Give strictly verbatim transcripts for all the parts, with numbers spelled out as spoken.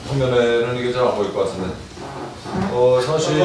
화면에는 이게 잘 안 보일 것 같은데. 어, 사실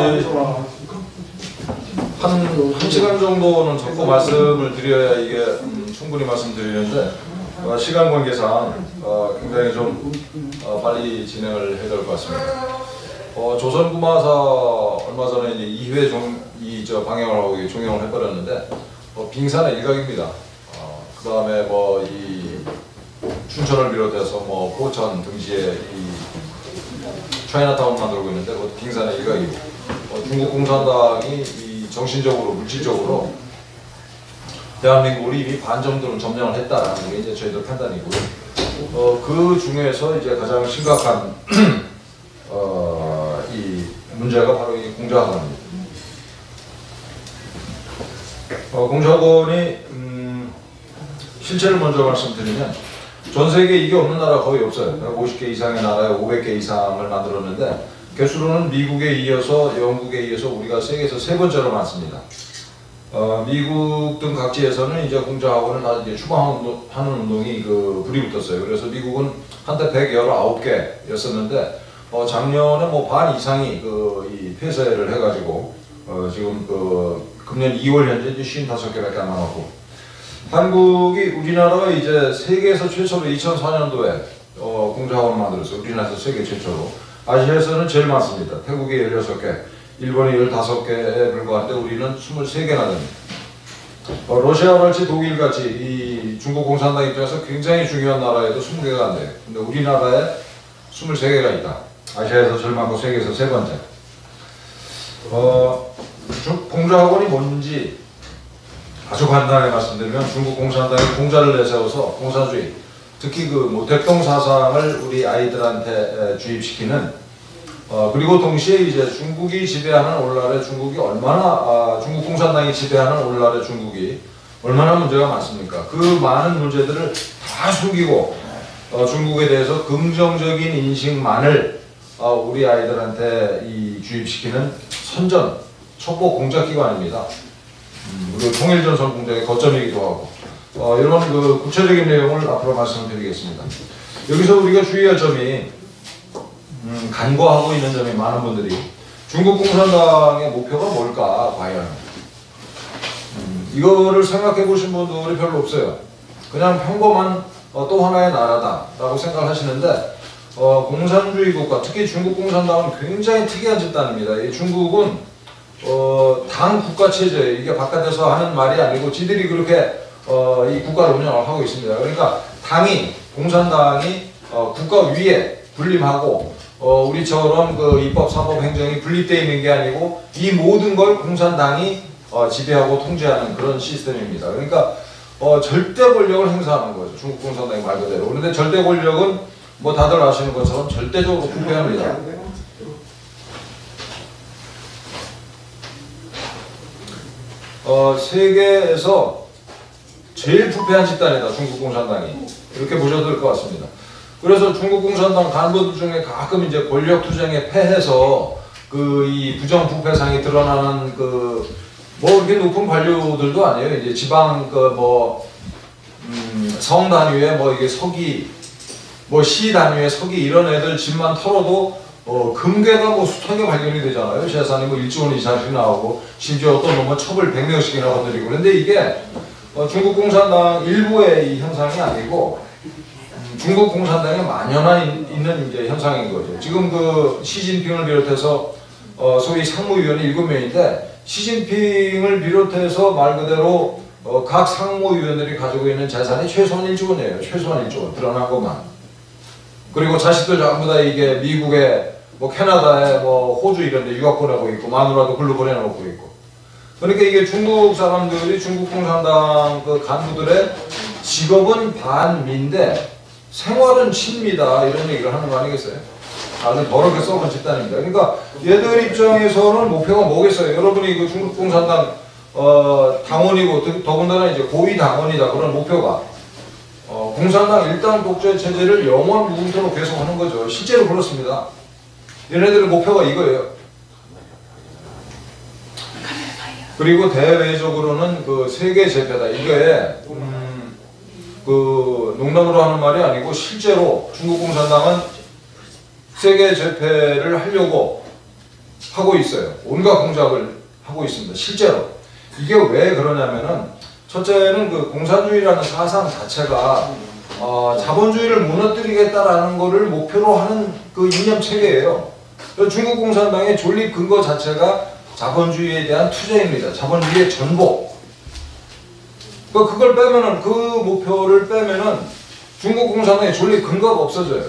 한, 한 시간 정도는 적고 말씀을 드려야 이게 음, 충분히 말씀드리는데 어, 시간 관계상 어, 굉장히 좀 어, 빨리 진행을 해야 될 것 같습니다. 어, 조선구마사 얼마 전에 이제 이 회 종, 이, 저 방영을 하고 종영을 해버렸는데 어, 빙산의 일각입니다. 어, 그 다음에 뭐 이 춘천을 비롯해서 뭐 포천 등지에 이 차이나타운 만들고 있는데 그것도 빙산의 일각이고 어, 중국 공산당이 이 정신적으로 물질적으로 대한민국을 이미 반 정도는 점령을 했다라는 게 이제 저희들 판단이고요. 어, 그 중에서 이제 가장 심각한 어, 이 문제가 바로 이 공자학원입니다. 어, 공자학원이 음, 실체를 먼저 말씀드리면 전 세계에 이게 없는 나라 거의 없어요. 백오십 개 이상의 나라에 오백 개 이상을 만들었는데 개수로는 미국에 이어서 영국에 이어서 우리가 세계에서 세 번째로 많습니다. 어, 미국 등 각지에서는 이제 공자학원을 아주 이제 추방하는 운동이 그 불이 붙었어요. 그래서 미국은 한때 백십구 개였었는데 어, 작년에 뭐 반 이상이 그 이 폐쇄를 해가지고 어, 지금 그 금년 이월 현재 이제 오십오 개밖에 안 남았고. 한국이 우리나라가 이제 세계에서 최초로 이천사 년도에 어, 공자학원을 만들었어요. 우리나라에서 세계 최초로. 아시아에서는 제일 많습니다. 태국이 열여섯 개, 일본이 열다섯 개에 불과한데 우리는 스물세 개나 됩니다. 어, 러시아랄지 독일같이 이 중국 공산당 입장에서 굉장히 중요한 나라에도 스무 개가 안 돼요. 근데 우리나라에 스물세 개가 있다. 아시아에서 제일 많고 세계에서 세 번째. 어, 공자학원이 뭔지 아주 간단하게 말씀드리면 중국 공산당이 공자를 내세워서 공산주의, 특히 그 뭐 대통 사상을 우리 아이들한테 주입시키는 어, 그리고 동시에 이제 중국이 지배하는 오늘날의 중국이 얼마나 아, 중국 공산당이 지배하는 오늘날의 중국이 얼마나 문제가 많습니까? 그 많은 문제들을 다 숨기고 어, 중국에 대해서 긍정적인 인식만을 어, 우리 아이들한테 이 주입시키는 선전 첩보 공작기관입니다. 음, 그리고 통일전선 공작의 거점이기도 하고 어, 이런 그 구체적인 내용을 앞으로 말씀드리겠습니다. 여기서 우리가 주의할 점이 음, 간과하고 있는 점이 많은 분들이 중국 공산당의 목표가 뭘까 과연 음, 이거를 생각해 보신 분들이 별로 없어요. 그냥 평범한 어, 또 하나의 나라다라고 생각하시는데 어, 공산주의 국가, 특히 중국 공산당은 굉장히 특이한 집단입니다. 이 중국은 어, 당 국가 체제, 이게 바깥에서 하는 말이 아니고 지들이 그렇게 어, 이 국가를 운영을 하고 있습니다. 그러니까 당이, 공산당이 어, 국가 위에 군림하고 어, 우리처럼 그 입법, 사법, 행정이 분립되어 있는 게 아니고 이 모든 걸 공산당이 어, 지배하고 통제하는 그런 시스템입니다. 그러니까 어, 절대 권력을 행사하는 거죠. 중국 공산당이 말 그대로. 그런데 절대 권력은 뭐 다들 아시는 것처럼 절대적으로 부패합니다. 어, 세계에서 제일 부패한 집단이다, 중국 공산당이. 이렇게 보셔도 될 것 같습니다. 그래서 중국 공산당 간부들 중에 가끔 이제 권력 투쟁에 패해서 그 이 부정 부패상이 드러나는 그 뭐 이렇게 높은 관료들도 아니에요. 이제 지방 그 뭐 음, 성 단위의 뭐 이게 서기, 뭐 시 단위의 서기 이런 애들 집만 털어도 어, 금괴가 뭐 숱하게 발견이 되잖아요. 재산이 뭐 일조 원 이상씩 나오고, 심지어 어떤 놈은 첩을 백 명씩이나 건드리고. 그런데 이게 어, 중국 공산당 일부의 이 현상이 아니고 음, 중국 공산당에 만연한 있는 이제 현상인 거죠. 지금 그 시진핑을 비롯해서 어, 소위 상무위원이 일곱 명인데 시진핑을 비롯해서 말 그대로 어, 각 상무위원들이 가지고 있는 재산이 최소한 일조 원이에요. 최소한 일조 원 드러난 것만. 그리고 자식들 전부 다 이게 미국에 뭐 캐나다에 뭐 호주 이런 데 유학 보내고 있고 마누라도 글로 보내놓고 있고. 그러니까 이게 중국 사람들이 중국 공산당 그 간부들의 직업은 반미인데 생활은 친미다 이런 얘기를 하는 거 아니겠어요? 아주 더럽게 썩은 집단입니다. 그러니까 얘들 입장에서는 목표가 뭐겠어요? 여러분이 그 중국 공산당 어, 당원이고 더군다나 이제 고위 당원이다 그런 목표가 어, 공산당 일당 독재 체제를 영원 무궁토록 계속하는 거죠. 실제로 그렇습니다. 얘네들의 목표가 이거예요. 그리고 대외적으로는 그 세계 제패다. 이게 음, 그 농담으로 하는 말이 아니고 실제로 중국 공산당은 세계 재패를 하려고 하고 있어요. 온갖 공작을 하고 있습니다. 실제로. 이게 왜 그러냐면은 첫째는 그 공산주의라는 사상 자체가 어, 자본주의를 무너뜨리겠다라는 것을 목표로 하는 그 이념 체계예요. 중국 공산당의 존립 근거 자체가 자본주의에 대한 투쟁입니다. 자본주의의 전복. 그걸 빼면은 그 목표를 빼면은 중국 공산당의 존립 근거가 없어져요.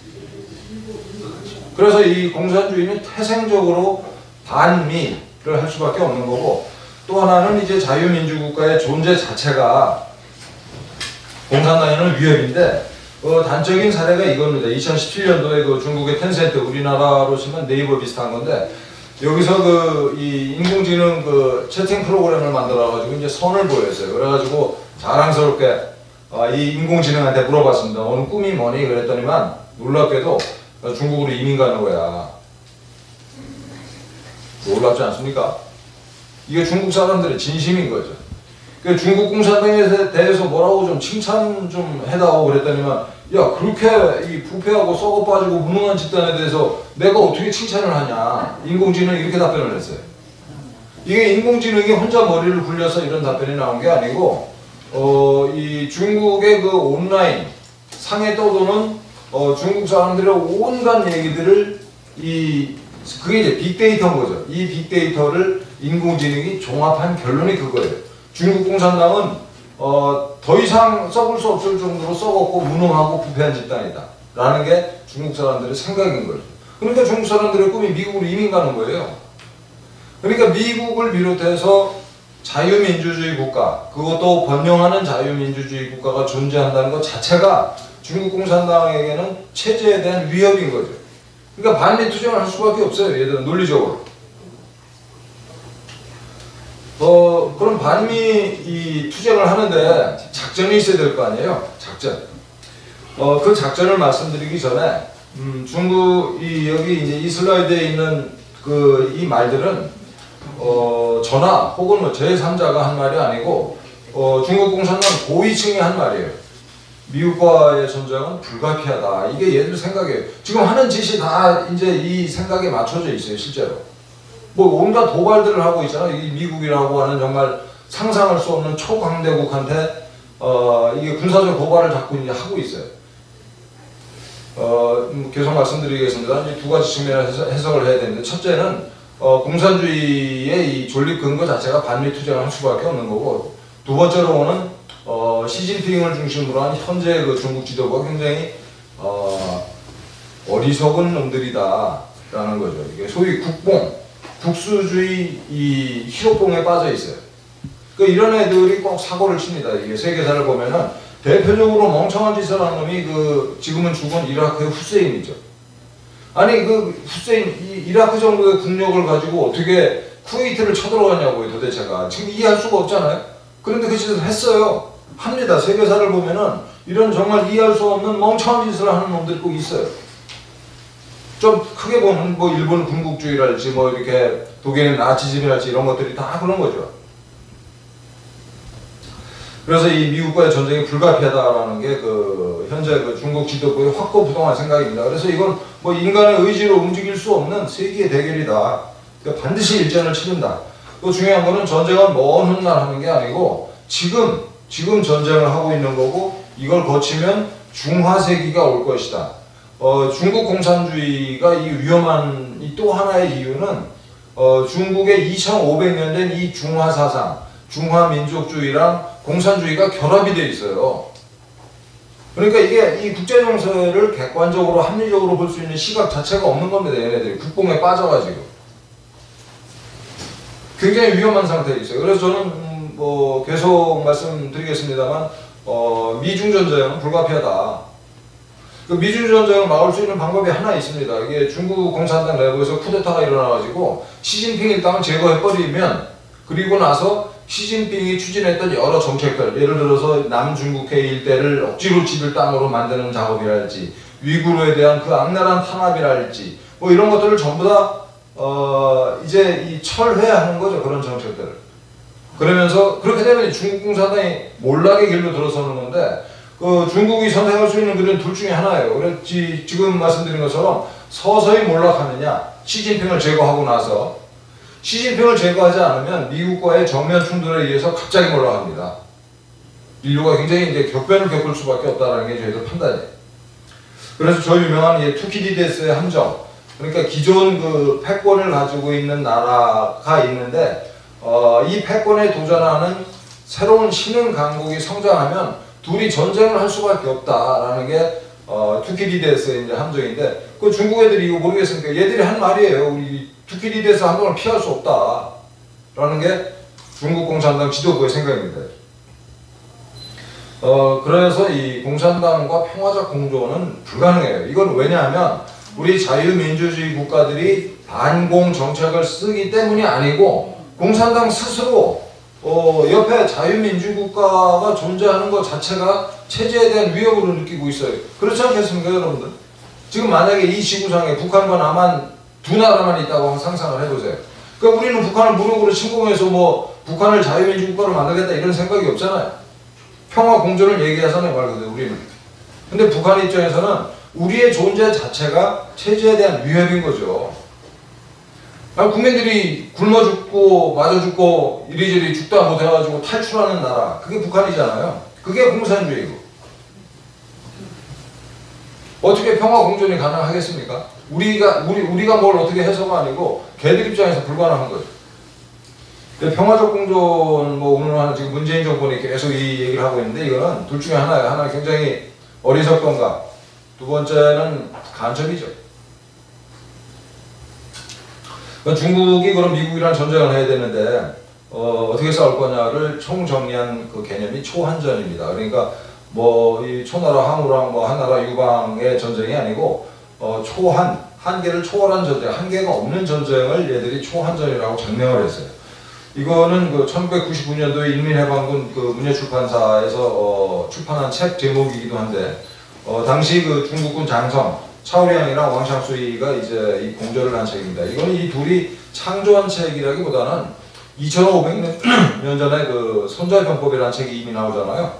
그래서 이 공산주의는 태생적으로 반미를 할 수밖에 없는 거고, 또 하나는 이제 자유민주국가의 존재 자체가 공산당에는 위협인데, 어, 단적인 사례가 이겁니다. 이천십칠 년도에 그 중국의 텐센트, 우리나라로 치면 네이버 비슷한 건데, 여기서 그 이 인공지능 그 채팅 프로그램을 만들어가지고 이제 선을 보였어요. 그래가지고 자랑스럽게 아, 이 인공지능한테 물어봤습니다. 오늘 꿈이 뭐니? 그랬더니만 놀랍게도 중국으로 이민 가는 거야. 놀랍지 않습니까? 이게 중국 사람들의 진심인 거죠. 그 중국 공산당에 대해서 뭐라고 좀 칭찬 좀 해다오 그랬더니만, 야, 그렇게 이 부패하고 썩어 빠지고 무능한 집단에 대해서 내가 어떻게 칭찬을 하냐. 인공지능이 이렇게 답변을 했어요. 이게 인공지능이 혼자 머리를 굴려서 이런 답변이 나온 게 아니고, 어, 이 중국의 그 온라인 상에 떠도는 어, 중국 사람들의 온갖 얘기들을 이 그게 이제 빅데이터인 거죠. 이 빅데이터를 인공지능이 종합한 결론이 그거예요. 중국 공산당은 어, 더 이상 썩을 수 없을 정도로 썩었고 무능하고 부패한 집단이다 라는 게 중국 사람들의 생각인 거죠. 그러니까 중국 사람들의 꿈이 미국으로 이민 가는 거예요. 그러니까 미국을 비롯해서 자유민주주의 국가, 그것도 번영하는 자유민주주의 국가가 존재한다는 것 자체가 중국 공산당에게는 체제에 대한 위협인 거죠. 그러니까 반미 투쟁을 할 수밖에 없어요. 얘들은 논리적으로. 어, 그럼 반미 이 투쟁을 하는데 작전이 있어야 될 거 아니에요? 작전. 어, 그 작전을 말씀드리기 전에, 음, 중국, 이, 여기 이제 이 슬라이드에 있는 그, 이 말들은, 어, 저나 혹은 뭐 제삼자가 한 말이 아니고, 어, 중국 공산당 고위층이 한 말이에요. 미국과의 전쟁은 불가피하다. 이게 얘들 생각이에요. 지금 하는 짓이 다 이제 이 생각에 맞춰져 있어요, 실제로. 뭐 온갖 도발들을 하고 있잖아요. 이 미국이라고 하는 정말 상상할 수 없는 초강대국한테 어, 이게 군사적 도발을 자꾸 이제 하고 있어요. 어, 계속 말씀드리겠습니다. 이제 두 가지 측면에서 해석을 해야 되는데, 첫째는 어, 공산주의의 이 존립 근거 자체가 반미 투쟁을 할 수밖에 없는 거고, 두 번째로는 어, 시진핑을 중심으로 한 현재 그 중국 지도부가 굉장히 어, 어리석은 놈들이다 라는 거죠. 이게 소위 국뽕, 국수주의 이 희로뽕에 빠져 있어요. 그 이런 애들이 꼭 사고를 칩니다. 이게 세계사를 보면은 대표적으로 멍청한 짓을 하는 놈이 그 지금은 죽은 이라크의 후세인이죠. 아니 그 후세인 이 이라크 정도의 국력을 가지고 어떻게 쿠웨이트를 쳐들어가냐고요, 도대체가. 지금 이해할 수가 없잖아요. 그런데 그 짓을 했어요. 합니다. 세계사를 보면은 이런 정말 이해할 수 없는 멍청한 짓을 하는 놈들이 꼭 있어요. 좀 크게 보면 뭐 일본 군국주의랄지 뭐 이렇게 독일의 나치즘이랄지 이런 것들이 다 그런 거죠. 그래서 이 미국과의 전쟁이 불가피하다라는 게 그 현재 그 중국 지도부의 확고부동한 생각입니다. 그래서 이건 뭐 인간의 의지로 움직일 수 없는 세계의 대결이다. 그러니까 반드시 일전을 치른다. 또 중요한 거는 전쟁은 먼 훗날 하는 게 아니고 지금 지금 전쟁을 하고 있는 거고, 이걸 거치면 중화세기가 올 것이다. 어, 중국 공산주의가 이 위험한 이 또 하나의 이유는 어, 중국의 이천오백 년 된 이 중화사상, 중화민족주의랑 공산주의가 결합이 돼 있어요. 그러니까 이게 이 국제정세를 객관적으로 합리적으로 볼 수 있는 시각 자체가 없는 겁니다. 얘네들이 국뽕에 빠져가지고 굉장히 위험한 상태에 있어요. 그래서 저는 음, 뭐 계속 말씀드리겠습니다만 어, 미중 전쟁은 불가피하다. 그 미중 전쟁을 막을 수 있는 방법이 하나 있습니다. 이게 중국 공산당 내부에서 쿠데타가 일어나가지고 시진핑 일당을 제거해버리면, 그리고 나서 시진핑이 추진했던 여러 정책들, 예를 들어서 남중국해 일대를 억지로 지들 땅으로 만드는 작업이랄지, 위구르에 대한 그 악랄한 탄압이랄지, 뭐 이런 것들을 전부 다 어, 이제 이 철회하는 거죠. 그런 정책들을. 그러면서 그렇게 되면 중국 공산당이 몰락의 길로 들어서는 건데, 그 중국이 선택할 수 있는 그런 둘 중에 하나예요. 그래서 지금 말씀드린 것처럼 서서히 몰락하느냐? 시진핑을 제거하고 나서 시진핑을 제거하지 않으면 미국과의 정면 충돌에 의해서 갑자기 몰락합니다. 인류가 굉장히 이제 격변을 겪을 수밖에 없다는 게 저희들 판단이에요. 그래서 저 유명한 이 투키디데스의 함정, 그러니까 기존 그 패권을 가지고 있는 나라가 있는데 어, 이 패권에 도전하는 새로운 신흥 강국이 성장하면 둘이 전쟁을 할 수밖에 없다라는 게 어, 투키디데스의 이제 함정인데 그 중국 애들이 이거 모르겠습니까? 얘들이 한 말이에요. 우리 투키디데스 함정을 피할 수 없다라는 게 중국 공산당 지도부의 생각입니다. 어, 그래서 이 공산당과 평화적 공존은 불가능해요. 이건 왜냐하면 우리 자유민주주의 국가들이 반공 정책을 쓰기 때문이 아니고 공산당 스스로 어, 옆에 자유민주 국가가 존재하는 것 자체가 체제에 대한 위협으로 느끼고 있어요. 그렇지 않겠습니까, 여러분들? 지금 만약에 이 지구상에 북한과 남한 두 나라만 있다고 상상을 해보세요. 그러니까 우리는 북한을 무력으로 침공해서 뭐 북한을 자유민주 국가로 만들겠다 이런 생각이 없잖아요. 평화 공존을 얘기해서는 말 그대로 우리는. 근데 북한 입장에서는 우리의 존재 자체가 체제에 대한 위협인 거죠. 아니, 국민들이 굶어 죽고 맞아 죽고 이리저리 죽다 못해가지고 탈출하는 나라, 그게 북한이잖아요. 그게 공산주의고. 어떻게 평화 공존이 가능하겠습니까? 우리가 우리 우리가 뭘 어떻게 해서가 아니고 걔들 입장에서 불가능한 거죠. 평화적 공존, 뭐 오늘 지금 문재인 정권이 계속 이 얘기를 하고 있는데 이거는 둘 중에 하나예요. 하나 굉장히 어리석던 가, 두 번째는 간첩이죠. 그러니까 중국이 그럼 미국이랑 전쟁을 해야 되는데 어, 어떻게 싸울 거냐를 총정리한 그 개념이 초한전입니다. 그러니까 뭐 이 초나라 항우랑 뭐 한나라 유방의 전쟁이 아니고 어, 초한, 한계를 초월한 전쟁, 한계가 없는 전쟁을 얘들이 초한전이라고 장명을 했어요. 이거는 그 천구백구십구 년도에 인민해방군 그 문예출판사에서 어, 출판한 책 제목이기도 한데 어, 당시 그 중국군 장성 차오리앙이랑 왕샹수이가 이제 이 공조를 한 책입니다. 이거는 이 둘이 창조한 책이라기보다는 이천오백 년 전에 그 손자병법이라는 책이 이미 나오잖아요.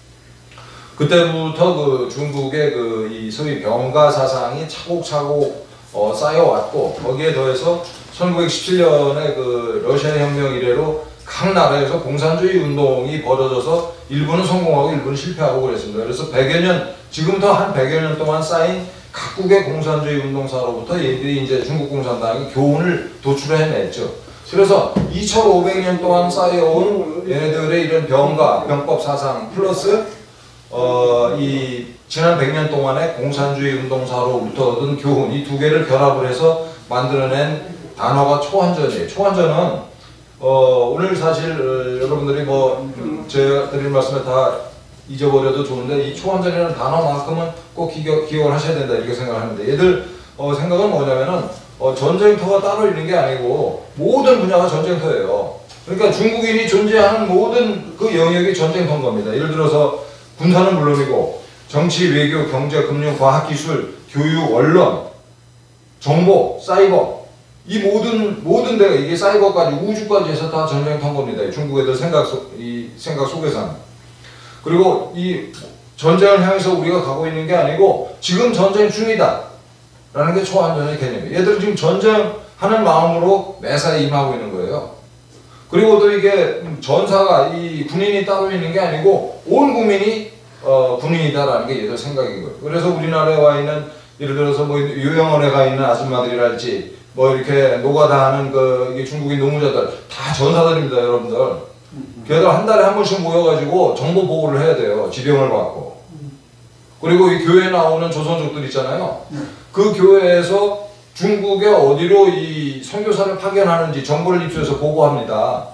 그때부터 그 중국의 그 이 소위 병가 사상이 차곡차곡 어, 쌓여왔고 거기에 더해서 천구백십칠 년에 그 러시아 혁명 이래로 각 나라에서 공산주의 운동이 벌어져서 일부는 성공하고 일부는 실패하고 그랬습니다. 그래서 백여 년, 지금부터 한 백여 년 동안 쌓인 각국의 공산주의 운동사로부터 얘들이 이제 중국 공산당이 교훈을 도출해냈죠. 그래서 이천오백 년 동안 쌓여온 얘네들의 이런 병가, 병법 사상 플러스 어, 이 지난 백 년 동안의 공산주의 운동사로부터 얻은 교훈, 이 두 개를 결합을 해서 만들어낸 단어가 초한전이에요. 초한전은 어, 오늘 사실 어, 여러분들이 뭐 제가 드린 말씀에 다 잊어버려도 좋은데 이 초한전이라는 단어만큼은 꼭 기억, 기억을 하셔야 된다 이렇게 생각하는데 얘들 어, 생각은 뭐냐면은 어, 전쟁터가 따로 있는 게 아니고 모든 분야가 전쟁터예요. 그러니까 중국인이 존재하는 모든 그 영역이 전쟁터인 겁니다. 예를 들어서 군사는 물론이고 정치, 외교, 경제, 금융, 과학기술, 교육, 언론, 정보, 사이버 이 모든 모든 데가 이게 사이버까지 우주까지 해서 다 전쟁터인 겁니다. 중국 애들 생각 속, 이 생각 속에서는. 그리고 이 전쟁을 향해서 우리가 가고 있는 게 아니고 지금 전쟁 중이다 라는 게 초한전의 개념이에요. 얘들은 지금 전쟁하는 마음으로 매사에 임하고 있는 거예요. 그리고 또 이게 전사가 이 군인이 따로 있는 게 아니고 온 국민이 어, 군인이다라는 게 얘들 생각인 거예요. 그래서 우리나라에 와 있는 예를 들어서 뭐 요양원에 가 있는 아줌마들이랄지 뭐 이렇게 노가다 하는 그 이게 중국인 노무자들 다 전사들입니다, 여러분들. 걔들 한 달에 한 번씩 모여가지고 정보 보고를 해야 돼요. 지병을 받고. 그리고 이 교회에 나오는 조선족들 있잖아요. 그 교회에서 중국의 어디로 이 선교사를 파견하는지 정보를 입수해서 보고합니다.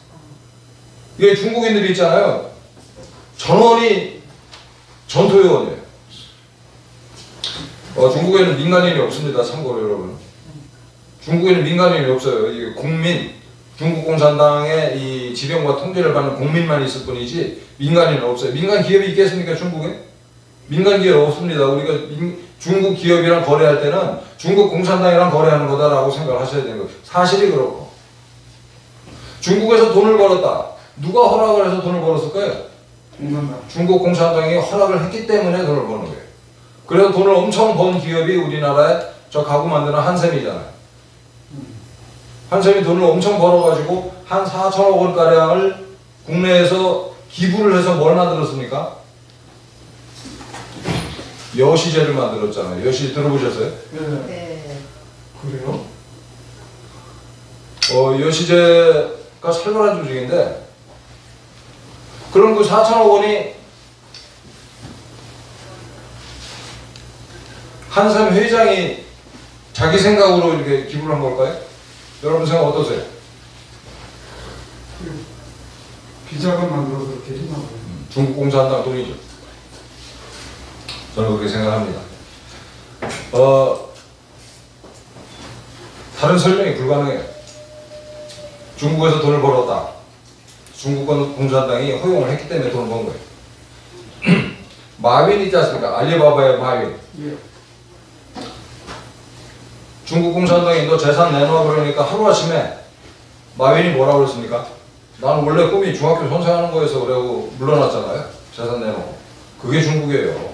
이게 중국인들이 있잖아요. 전원이 전토요원이에요. 어, 중국에는 민간인이 없습니다. 참고로 여러분. 중국에는 민간인이 없어요. 이게 국민, 중국 공산당의 이 지령과 통제를 받는 국민만 있을 뿐이지 민간인은 없어요. 민간 기업이 있겠습니까, 중국에? 민간 기업 없습니다. 우리가 민, 중국 기업이랑 거래할 때는 중국 공산당이랑 거래하는 거다라고 생각을 하셔야 되는 거예요. 사실이 그렇고. 중국에서 돈을 벌었다. 누가 허락을 해서 돈을 벌었을까요? 중국 공산당이 허락을 했기 때문에 돈을 버는 거예요. 그래서 돈을 엄청 번 기업이 우리나라에 저 가구 만드는 한샘이잖아요. 한샘이 돈을 엄청 벌어가지고 한 사천억 원가량을 국내에서 기부를 해서 뭘 만들었습니까? 여시제를 만들었잖아요. 여시 들어보셨어요? 네. 네. 그래요? 어, 여시제가 살벌한 조직인데, 그럼 그 사천억 원이 한샘 회장이 자기 생각으로 이렇게 기부를 한 걸까요? 여러분 생각 어떠세요? 기자가 만들어서 그렇게 했나 봐요. 중국 공산당 돈이죠. 저는 그렇게 생각합니다. 어, 다른 설명이 불가능해요. 중국에서 돈을 벌었다. 중국 공산당이 허용을 했기 때문에 돈을 번 거예요. 마윈 있지 않습니까? 알리바바의 마윈. 예. 중국 공산당이 너 재산 내놔 그러니까 하루아침에 마윈이 뭐라고 그랬습니까? 나는 원래 꿈이 중학교 선생하는 거여서 그러고 물러났잖아요. 재산 내놓고. 그게 중국이에요.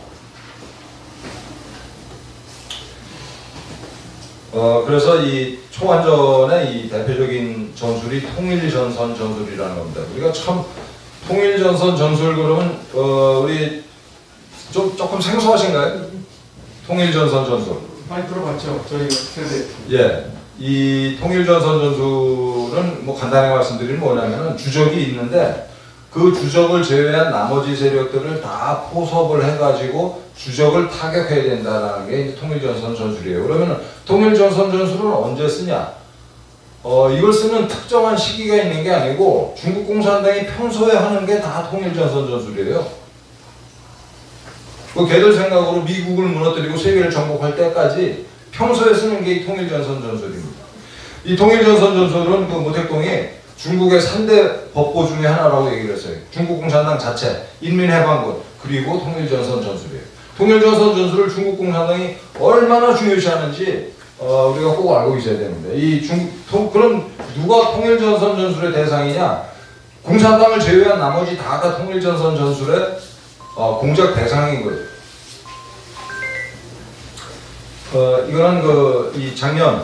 어, 그래서 이 초완전의 이 대표적인 전술이 통일전선 전술이라는 겁니다. 우리가 참 통일전선 전술 그러면 어, 우리 좀 조금 생소하신가요? 통일전선 전술. 많이 들어봤죠? 저희 세대. 예. 이 통일전선 전술은 뭐 간단히 말씀드리면 뭐냐면은 주적이 있는데 그 주적을 제외한 나머지 세력들을 다 포섭을 해가지고 주적을 타격해야 된다는 게 이제 통일전선 전술이에요. 그러면 통일전선 전술은 언제 쓰냐? 어, 이걸 쓰는 특정한 시기가 있는 게 아니고 중국 공산당이 평소에 하는 게 다 통일전선 전술이에요. 그 걔들 생각으로 미국을 무너뜨리고 세계를 정복할 때까지 평소에 쓰는 게 이 통일전선 전술입니다. 이 통일전선 전술은 그 모택동이 중국의 삼 대 법보 중에 하나라고 얘기를 했어요. 중국 공산당 자체, 인민해방군, 그리고 통일전선 전술이에요. 통일전선 전술을 중국 공산당이 얼마나 중요시하는지 어, 우리가 꼭 알고 있어야 되는데, 이 중, 통, 그럼 누가 통일전선 전술의 대상이냐? 공산당을 제외한 나머지 다가 통일전선 전술의 어, 공작 대상인 거예요. 어, 이거는 그, 이 작년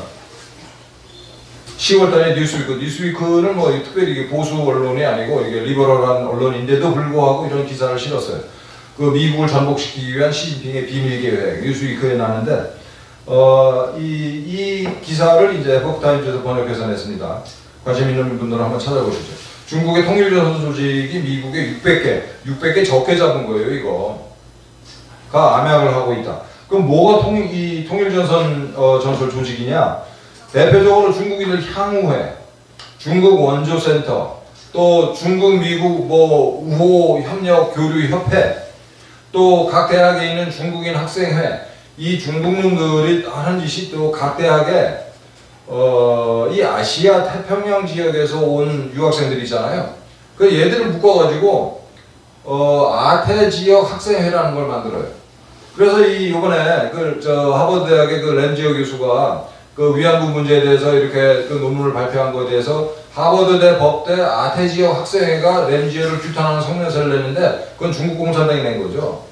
시월 달에 뉴스위크, 뉴스위크는 뭐 특별히 이게 보수 언론이 아니고 이게 리버럴한 언론인데도 불구하고 이런 기사를 실었어요. 그 미국을 전복시키기 위한 시진핑의 비밀 계획, 뉴스위크에 나는데, 어, 이, 이 기사를 이제 에포크타임즈에서 번역해서 냈습니다. 관심 있는 분들은 한번 찾아보시죠. 중국의 통일전선 조직이 미국의 육백 개, 육백 개 적게 잡은 거예요, 이거. 가 암약을 하고 있다. 그럼 뭐가 통, 이 통일전선 어, 전술 조직이냐? 대표적으로 중국인들 향후회, 중국 원조센터, 또 중국 미국 뭐 우호 협력 교류 협회, 또 각 대학에 있는 중국인 학생회, 이 중국놈들이 하는 짓이 또 각 대학에 어, 이 아시아 태평양 지역에서 온 유학생들이 있잖아요. 그 얘들을 묶어가지고 어, 아태 지역 학생회라는 걸 만들어요. 그래서 이 이번에 그 저 하버드 대학의 그 램지어 교수가 그 위안부 문제에 대해서 이렇게 그 논문을 발표한 것에 대해서 하버드대 법대 아태 지역 학생회가 램지어를 규탄하는 성명서를 냈는데 그건 중국 공산당이 낸 거죠.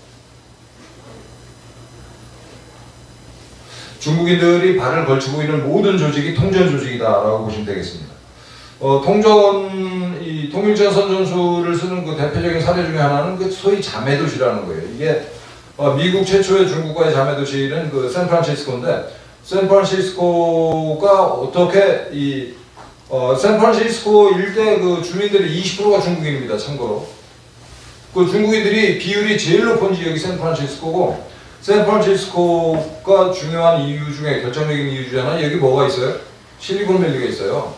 중국인들이 발을 걸치고 있는 모든 조직이 통전 조직이다라고 보시면 되겠습니다. 어, 통전, 이 통일전선 전술을 쓰는 그 대표적인 사례 중에 하나는 그 소위 자매도시라는 거예요. 이게 어, 미국 최초의 중국과의 자매도시는 그 샌프란시스코인데, 샌프란시스코가 어떻게 이 어, 샌프란시스코 일대 그 주민들이 이십 퍼센트가 중국인입니다. 참고로 그 중국인들이 비율이 제일 높은 지역이 샌프란시스코고, 샌프란시스코가 중요한 이유 중에 결정적인 이유 중에 하나 여기 뭐가 있어요? 실리콘밸리가 있어요.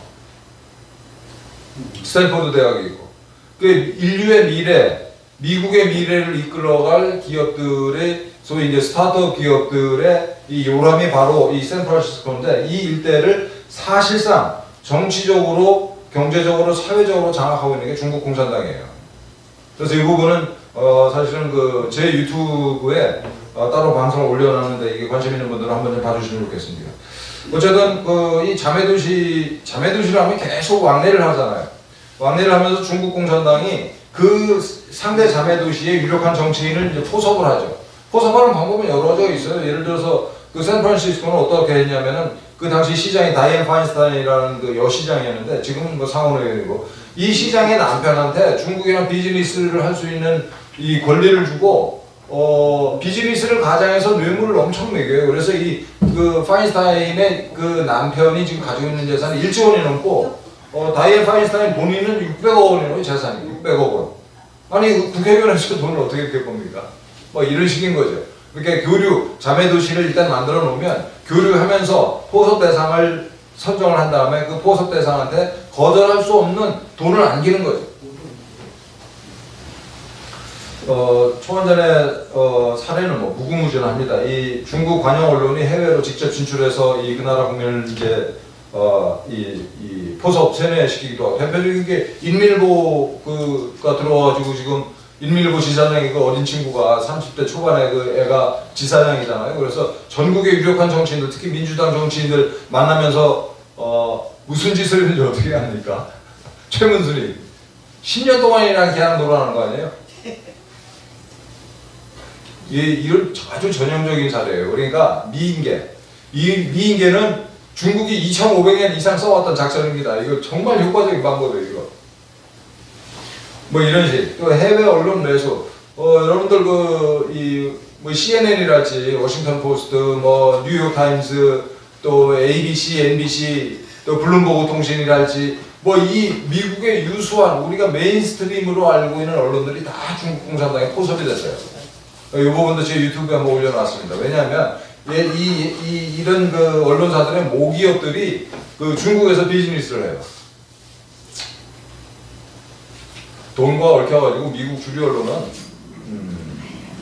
스탠포드 대학이 있고, 그 인류의 미래, 미국의 미래를 이끌어갈 기업들의 소위 이제 스타트업 기업들의 이 요람이 바로 이 샌프란시스코인데, 이 일대를 사실상 정치적으로, 경제적으로, 사회적으로 장악하고 있는 게 중국 공산당이에요. 그래서 이 부분은 어 사실은 그 제 유튜브에 어 따로 방송을 올려놨는데, 이게 관심 있는 분들은 한번 좀 봐주시면 좋겠습니다. 어쨌든 그 이 자매도시, 자매도시라면 계속 왕래를 하잖아요. 왕래를 하면서 중국 공산당이 그 상대 자매도시의 유력한 정치인을 이제 포섭을 하죠. 포섭하는 방법은 여러 가지가 있어요. 예를 들어서 그 샌프란시스코는 어떻게 했냐면은 그 당시 시장이 다이앤 파인스타인이라는 그 여시장이었는데 지금은 뭐 상원의원이고 이 시장의 남편한테 중국이랑 비즈니스를 할 수 있는 이 권리를 주고 어 비즈니스를 가장해서 뇌물을 엄청 매겨요. 그래서 이 그 파인스타인의 그 남편이 지금 가지고 있는 재산이 일조 원이 넘고 어 다이앤 파인스타인 본인은 육백억 원이에요. 재산이 육백억 원. 아니 국회의원에서 돈을 어떻게 이렇게 봅니까? 뭐 이런 식인 거죠. 그러니까 교류 자매 도시를 일단 만들어 놓으면 교류하면서 포섭 대상을 선정을 한 다음에 그 포섭 대상한테 거절할 수 없는 돈을 안기는 거죠. 어, 초반전의 어, 사례는 뭐 무궁무진합니다. 이 중국 관영 언론이 해외로 직접 진출해서 이 그 나라 국민을 이제 어, 이, 이 포섭 세뇌시키기도 하고 대표적인 게 인민일보 그가 들어와가지고 지금 인민일보 지사장이 그 어린 친구가 삼십 대 초반에 그 애가 지사장이잖아요. 그래서 전국의 유력한 정치인들 특히 민주당 정치인들 만나면서 어, 무슨 짓을 했는지 어떻게 합니까? 최문순이 십 년 동안이나 계약 놀아하는 거 아니에요? 이, 이런 아주 전형적인 사례예요. 그러니까 미인계. 이 미인계는 중국이 이천오백 년 이상 써왔던 작전입니다. 이거 정말 효과적인 방법이에요. 이거. 뭐 이런 식. 또 해외 언론 매수. 어, 여러분들 그 이 뭐 씨엔엔이랄지 워싱턴 포스트, 뭐 뉴욕 타임스, 또 에이비씨, 엠비씨, 또 블룸버그 통신이랄지 뭐 이 미국의 유수한 우리가 메인스트림으로 알고 있는 언론들이 다 중국 공산당에 포섭이 됐어요. 이 부분도 제 유튜브에 한번 올려놨습니다. 왜냐하면 이, 이, 이, 이런 그 언론사들의 모기업들이 그 중국에서 비즈니스를 해요. 돈과 얽혀가지고 미국 주류 언론은 음,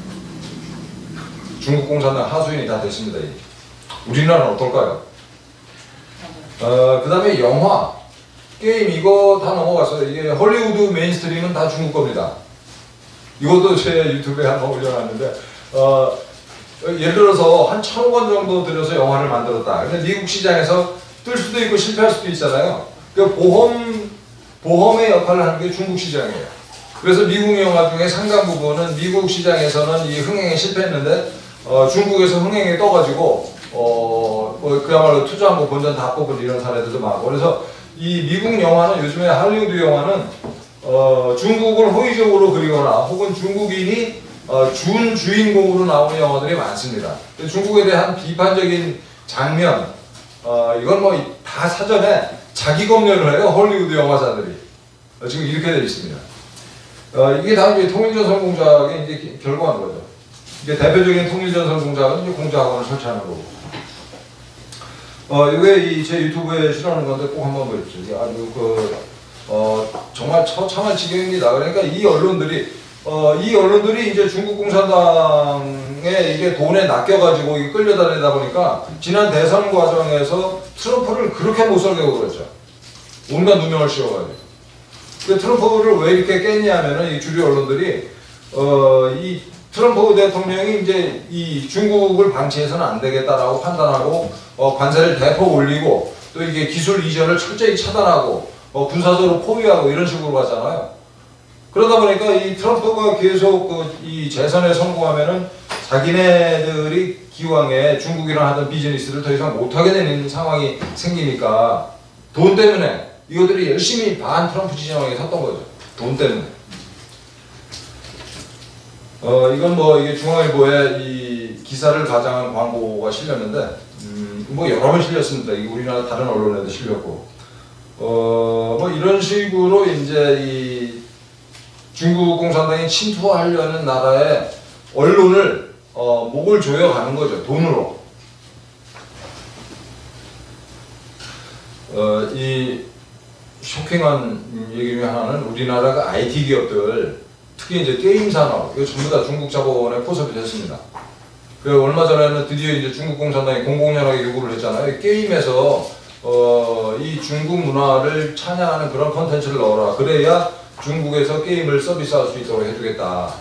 중국 공산당 하수인이 다 됐습니다. 우리나라는 어떨까요? 어, 그 다음에 영화, 게임 이거 다 넘어갔어요. 이게 헐리우드 메인스트림은 다 중국 겁니다. 이것도 제 유튜브에 한번 올려놨는데 어, 예를 들어서 한 천억 원 정도 들여서 영화를 만들었다. 근데 미국 시장에서 뜰 수도 있고 실패할 수도 있잖아요. 그 보험, 보험의 역할을 하는 게 중국 시장이에요. 그래서 미국 영화 중에 상당 부분은 미국 시장에서는 이 흥행에 실패했는데 어, 중국에서 흥행에 떠가지고 어, 뭐 그야말로 투자하고 본전 다 뽑은 이런 사례들도 많고 그래서 이 미국 영화는 요즘에 할리우드 영화는 어, 중국을 호의적으로 그리거나 혹은 중국인이 어, 준 주인공으로 나오는 영화들이 많습니다. 중국에 대한 비판적인 장면, 어, 이건 뭐 다 사전에 자기 검열을 해요. 헐리우드 영화사들이. 어, 지금 이렇게 되어 있습니다. 어, 이게 다 이제 통일전선 공작의 이제 결과인 거죠. 이게 대표적인 통일전선 공작은 이제 공작학원을 설치하는 거고. 어, 이게 이 제 유튜브에 실어놓은 건데 꼭 한번 보십시오. 이게 아주 그, 어, 정말 처참한 지경입니다. 그러니까 이 언론들이, 어, 이 언론들이 이제 중국 공산당에 이게 돈에 낚여가지고 이게 끌려다니다 보니까 지난 대선 과정에서 트럼프를 그렇게 못 살게 그랬죠. 온갖 누명을 씌워가지고. 그 트럼프를 왜 이렇게 깼냐면은 이 주류 언론들이, 어, 이 트럼프 대통령이 이제 이 중국을 방치해서는 안 되겠다라고 판단하고, 어, 관세를 대폭 올리고, 또 이게 기술 이전을 철저히 차단하고, 어, 군사적으로 포위하고 이런 식으로 갔잖아요. 그러다 보니까 이 트럼프가 계속 그 이 재선에 성공하면은 자기네들이 기왕에 중국이랑 하던 비즈니스를 더 이상 못하게 되는 상황이 생기니까 돈 때문에 이것들이 열심히 반 트럼프 진영에 섰던 거죠. 돈 때문에. 어, 이건 뭐 이게 중앙일보에 이 기사를 가장한 광고가 실렸는데, 음, 뭐 여러 번 실렸습니다. 이게 우리나라 다른 언론에도 실렸고. 어, 뭐 이런 식으로 이제 이 중국 공산당이 침투하려는 나라의 언론을 어, 목을 조여가는 거죠. 돈으로. 어, 이 쇼킹한 얘기 중 하나는 우리나라 그 아이티 기업들, 특히 이제 게임 산업, 이거 전부 다 중국 자본에 포섭이 됐습니다. 그 얼마 전에는 드디어 이제 중국 공산당이 공공연하게 요구를 했잖아요. 게임에서 어, 이 중국 문화를 찬양하는 그런 컨텐츠를 넣어라. 그래야 중국에서 게임을 서비스할 수 있도록 해주겠다.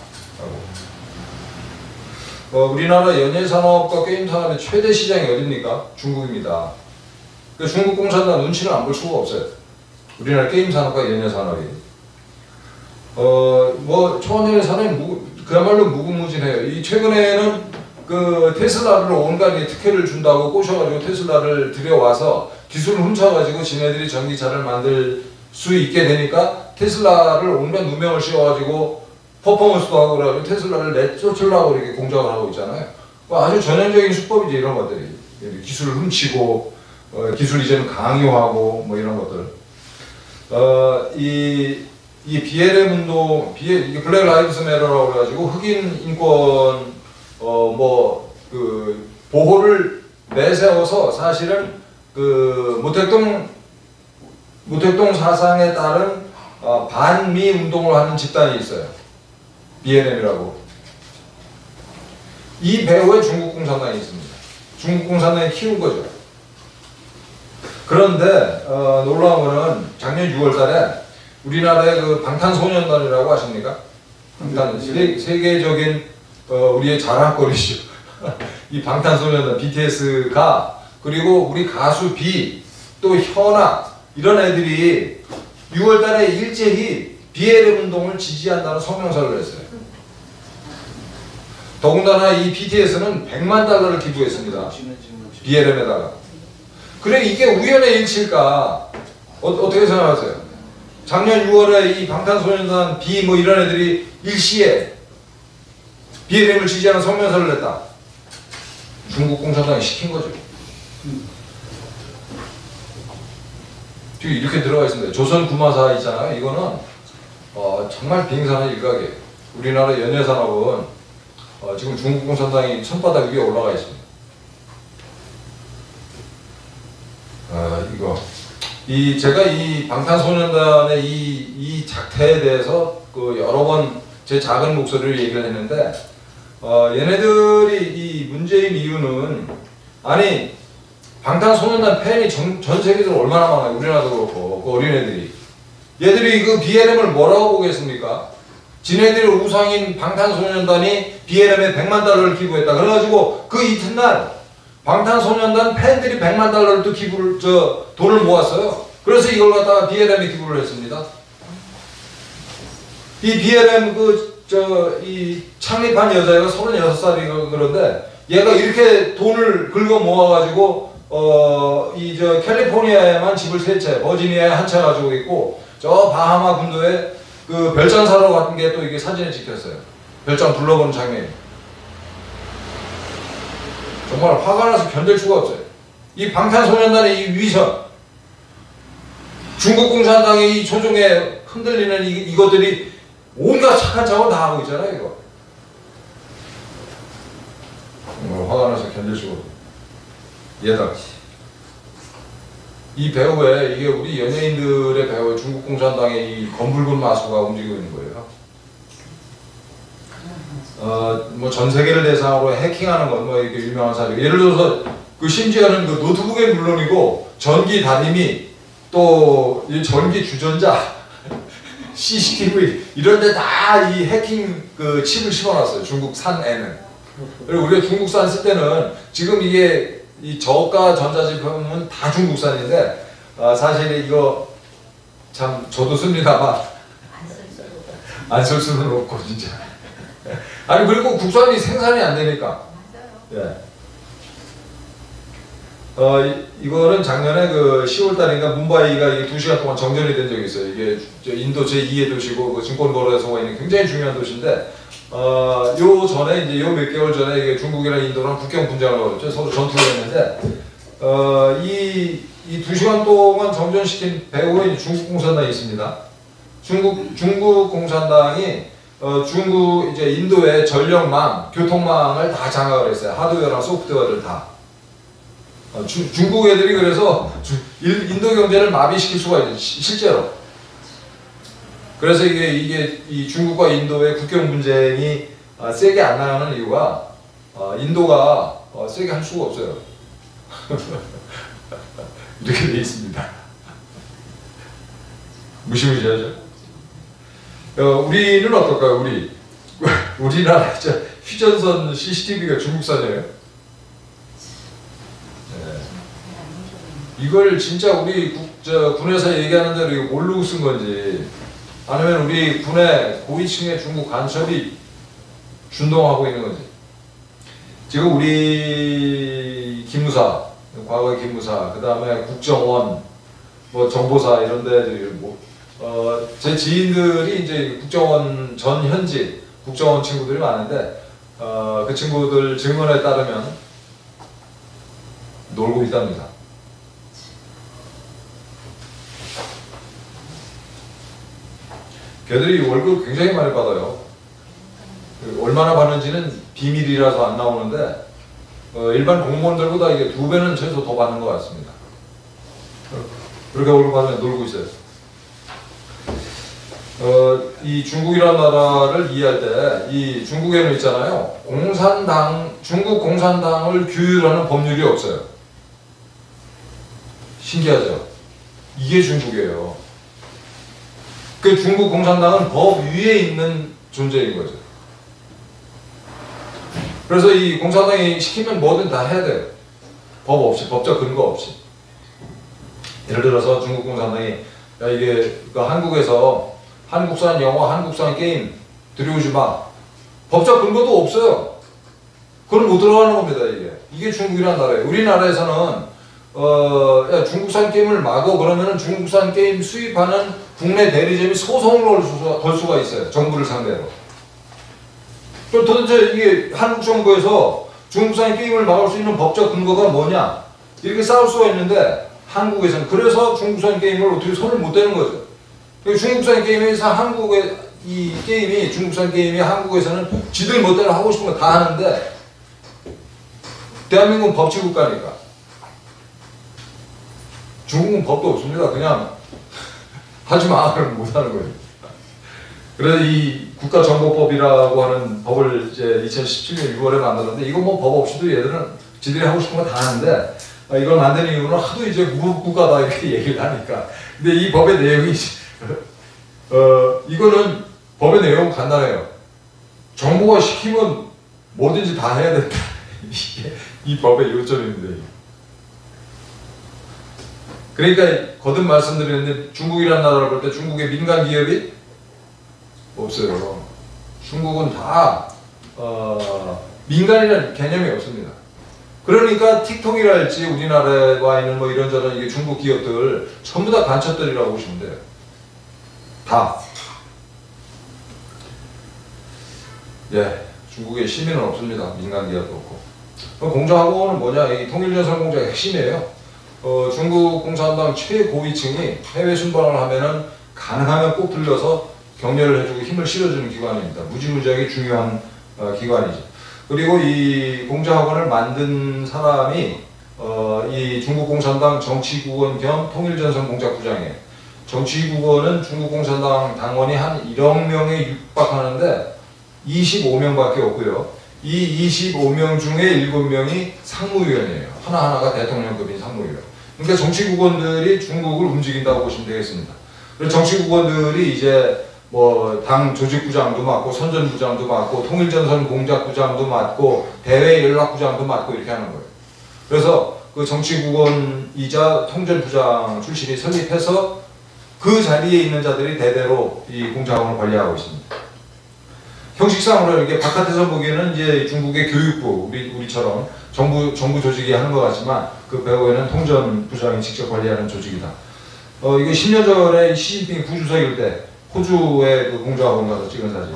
어, 우리나라 연예산업과 게임산업의 최대 시장이 어딥니까? 중국입니다. 그 중국 공산당 눈치를 안 볼 수가 없어요. 우리나라 게임산업과 연예산업이. 어, 뭐, 초원연예산업이 무, 그야말로 무궁무진해요. 이 최근에는 그 그 테슬라를 온갖 이 특혜를 준다고 꼬셔가지고 테슬라를 들여와서 기술을 훔쳐가지고 지네들이 전기차를 만들 수 있게 되니까 테슬라를 온갖 누명을 씌워가지고 퍼포먼스도 하고 그래가지고 테슬라를 내쫓으려고 이렇게 공작을 하고 있잖아요. 뭐 아주 전형적인 수법이지 이런 것들이. 기술을 훔치고 어, 기술 이제는 강요하고 뭐 이런 것들. 어, 이, 이 비엘엠 운동, 비엘, 이게 블랙 라이브스 매터라고 그래가지고 흑인 인권 어, 뭐, 그, 보호를 내세워서 사실은 그 모택동, 모택동 사상에 따른 어, 반미 운동을 하는 집단이 있어요. 비엘엠이라고. 이 배후에 중국 공산당이 있습니다. 중국 공산당이 키운 거죠. 그런데 어, 놀라운 거는 작년 유월 달에 우리나라의 그 방탄소년단이라고 아십니까? 방탄, 세, 세계적인 어, 우리의 자랑거리죠. 이 방탄소년단 비티에스가 그리고 우리 가수 비 또 현아 이런 애들이 유월 달에 일제히 비엘엠 운동을 지지한다는 성명서를 냈어요. 더군다나 이 비티에스는 백만 달러를 기부했습니다. 비엘엠에다가. 그래 이게 우연의 일치일까? 어, 어떻게 생각하세요? 작년 유월에 이 방탄소년단 비 뭐 이런 애들이 일시에 비엘엠을 지지하는 성명서를 냈다. 중국 공산당이 시킨 거죠. 지금 이렇게 들어가 있습니다. 조선 구마사 있잖아요. 이거는 어, 정말 빙산의 일각이에요. 우리나라 연예산업은 어, 지금 중국 공산당이 손바닥 위에 올라가 있습니다. 아, 이거 이 제가 이 방탄소년단의 이, 이 작태에 대해서 그 여러 번 제 작은 목소리를 얘기를 했는데 어, 얘네들이 이 문제인 이유는 아니 방탄소년단 팬이 전, 전 세계적으로 얼마나 많아요. 우리나라도 그렇고 그 어린애들이 얘들이 그 비엘엠을 뭐라고 보겠습니까? 지네들의 우상인 방탄소년단이 비엘엠에 백만 달러를 기부했다. 그래가지고 그 이튿날 방탄소년단 팬들이 백만 달러를 또 기부를 저 돈을 모았어요. 그래서 이걸 갖다가 비엘엠에 기부를 했습니다. 이 비엘엠 그 저 이 창립한 여자애가 서른여섯 살이고 그런데 얘가 이렇게 돈을 긁어 모아가지고 어 이 저 캘리포니아에만 집을 세 채, 버지니아에 한 채 가지고 있고 저 바하마 군도에 그 별장 사러 같은 게 또 이게 사진에 찍혔어요. 별장 둘러보는 장면이. 정말 화가 나서 견딜 수가 없어요. 이 방탄소년단의 이 위선, 중국 공산당의 이 조종에 흔들리는 이, 이것들이 온갖 착한 작업을 다 하고 있잖아요, 이거. 정말 화가 나서 견딜 수가 없어요. 얘다. 이 배후에 이게 우리 연예인들의 배후에 중국 공산당의 이 검붉은 마수가 움직이고 있는 거예요. 어, 뭐 전 세계를 대상으로 해킹하는 건 뭐 이게 유명한 사례. 예를 들어서 그 심지어는 그 노트북에 물론이고 전기 달임이 또 이 전기 주전자, 씨씨티비 이런 데 다 이 해킹 그 칩을 심어놨어요. 중국산에는. 그리고 우리가 중국산 쓸 때는 지금 이게 이 저가 전자제품은 다 중국산인데 어, 사실 이거 참 저도 씁니다만 안 쓸 수는 없고 진짜. 아니 그리고 국산이 생산이 안 되니까. 예. 어 이, 이거는 작년에 그 시월 달인가 문바이가 이게 두 시간 동안 정전이 된 적이 있어요. 이게 인도 제이의 도시고 그 증권거래소가 있는 굉장히 중요한 도시인데 어, 요 전에 이제 요 몇 개월 전에 이게 중국이랑 인도랑 국경 분쟁을 벌였죠. 서로 전투를 했는데 어, 이 이 두 시간 동안 정전시킨 배후에 중국 공산당이 있습니다. 중국 중국 공산당이 어, 중국 이제 인도의 전력망, 교통망을 다 장악을 했어요. 하드웨어랑 소프트웨어를 다. 어, 주, 중국 애들이 그래서 주, 일, 인도 경제를 마비시킬 수가 있어요. 시, 실제로. 그래서 이게 이게 이 중국과 인도의 국경 분쟁이 어, 세게 안 나가는 이유가 어, 인도가 어, 세게 할 수가 없어요. 이렇게 돼 있습니다. 무시무시하죠. 어, 우리는 어떨까요? 우리 우리나라 휴전선 씨씨티비가 중국산이에요. 네. 이걸 진짜 우리 국, 저, 군에서 얘기하는 대로 모르고 쓴 건지 아니면 우리 군의 고위층의 중국 간첩이 준동하고 있는 건지. 지금 우리 기무사, 과거의 기무사, 그 다음에 국정원, 뭐 정보사 이런 데들이 뭐, 어, 제 지인들이 이제 국정원 전 현직 국정원 친구들이 많은데, 어, 그 친구들 증언에 따르면 놀고 있답니다. 걔들이 월급 굉장히 많이 받아요. 얼마나 받는지는 비밀이라서 안 나오는데 어, 일반 공무원들보다 이게 두 배는 최소 더 받는 것 같습니다. 그렇게 월급 받으면 놀고 있어요. 어, 이 중국이라는 나라를 이해할 때 이 중국에는 있잖아요. 공산당, 중국 공산당을 규율하는 법률이 없어요. 신기하죠? 이게 중국이에요. 그 중국 공산당은 법 위에 있는 존재인 거죠. 그래서 이 공산당이 시키면 뭐든 다 해야 돼요. 법 없이, 법적 근거 없이. 예를 들어서 중국 공산당이 야 이게 그 한국에서 한국산 영화, 한국산 게임 들여오지 마. 법적 근거도 없어요. 그건 못 들어가는 겁니다. 이게 이게 중국이라는 나라예요. 우리나라에서는 어, 야, 중국산 게임을 막어 그러면은 중국산 게임 수입하는 국내 대리점이 소송을 걸 수가, 걸 수가 있어요. 정부를 상대로. 그럼 도대체 이게 한국 정부에서 중국산 게임을 막을 수 있는 법적 근거가 뭐냐? 이렇게 싸울 수가 있는데 한국에서는 그래서 중국산 게임을 어떻게 손을 못 대는 거죠. 중국산 게임에서 한국의 이 게임이 중국산 게임이 한국에서는 지들 멋대로 하고 싶은 거 다 하는데 대한민국은 법치국가니까 중국은 법도 없습니다. 그냥 하지 마 그러면 못 하는 거예요. 그래서 이 국가정보법이라고 하는 법을 이제 이천십칠 년 유월에 만들었는데 이거 뭐 법 없이도 얘들은 지들이 하고 싶은 거 다 하는데 이걸 만든 이유는 하도 이제 무국가다 이렇게 얘기를 하니까. 근데 이 법의 내용이 어 이거는 법의 내용은 간단해요. 정부가 시키면 뭐든지 다 해야 된다. 이게 이 법의 요점입니다. 그러니까 거듭 말씀드렸는데 중국이라는 나라를 볼 때 중국의 민간 기업이 없어요. 중국은 다 어, 민간이라는 개념이 없습니다. 그러니까 틱톡이랄지 우리나라에 와 있는 뭐 이런저런 이게 중국 기업들 전부 다 간첩들이라고 보시면 돼요. 다. 예, 중국에 시민은 없습니다. 민간 기업도 없고. 공정하고는 뭐냐? 이 통일전선 공작의 핵심이에요. 어, 중국 공산당 최고위층이 해외 순방을 하면은 가능하면 꼭 들려서 격려를 해주고 힘을 실어주는 기관입니다. 무지무지하게 중요한 어, 기관이죠. 그리고 이 공자학원을 만든 사람이 어, 이 중국 공산당 정치국원 겸 통일전선 공작부장이에요. 정치국원은 중국 공산당 당원이 한 일억 명에 육박하는데 이십오 명밖에 없고요. 이 이십오 명 중에 일곱 명이 상무위원이에요. 하나하나가 대통령급인 상무위원. 그러니까 정치국원들이 중국을 움직인다고 보시면 되겠습니다. 그래서 정치국원들이 이제 뭐 당 조직부장도 맡고 선전부장도 맡고 통일전선 공작부장도 맡고 대외연락부장도 맡고 이렇게 하는 거예요. 그래서 그 정치국원이자 통전부장 출신이 설립해서 그 자리에 있는 자들이 대대로 이 공작원을 관리하고 있습니다. 형식상으로 이렇게 바깥에서 보기에는 이제 중국의 교육부, 우리, 우리처럼 정부, 정부 조직이 하는 것 같지만 그 배후에는 통전부장이 직접 관리하는 조직이다. 어, 이게 십 년 전에 시진핑 부주석일 때 호주의 그 공작원 가서 찍은 사진.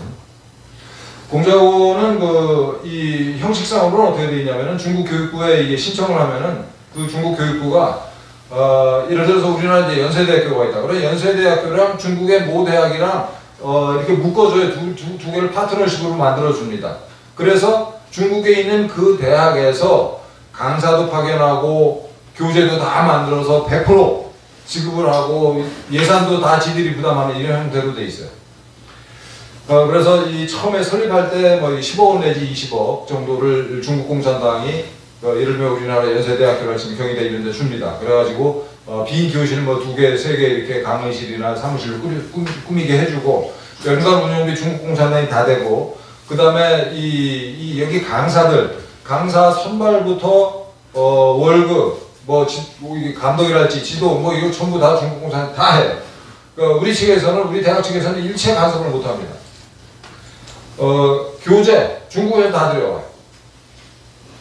공작원은 그, 이 형식상으로는 어떻게 되어 있냐면은 중국 교육부에 이게 신청을 하면은 그 중국 교육부가 어, 예를 들어서 우리나라 이제 연세대학교가 있다. 그래 연세대학교랑 중국의 모 대학이랑 어, 이렇게 묶어줘요. 두, 두, 두 개를 파트너십으로 만들어줍니다. 그래서 중국에 있는 그 대학에서 강사도 파견하고 교재도 다 만들어서 백 퍼센트 지급을 하고 예산도 다 지들이 부담하는 이런 형태로 돼 있어요. 어, 그래서 이 처음에 설립할 때 뭐 십억원 내지 이십억 정도를 중국 공산당이 어, 예를 들면 우리나라 연세대학교를 지금 경희대 이런 데 줍니다. 그래가지고 어, 빈 교실 뭐 두 개, 세 개 이렇게 강의실이나 사무실을 꾸미, 꾸미, 꾸미게 해주고 연간 운영비 중국 공산당이 다 되고 그 다음에 이, 이 여기 강사들 강사 선발부터 어, 월급 뭐, 지, 뭐 이게 감독이랄지 지도 뭐 이거 전부 다 중국 공산당 다 해요. 그러니까 우리 측에서는 우리 대학 측에서는 일체 간섭을 못합니다. 어, 교재 중국에서 다 들여와요.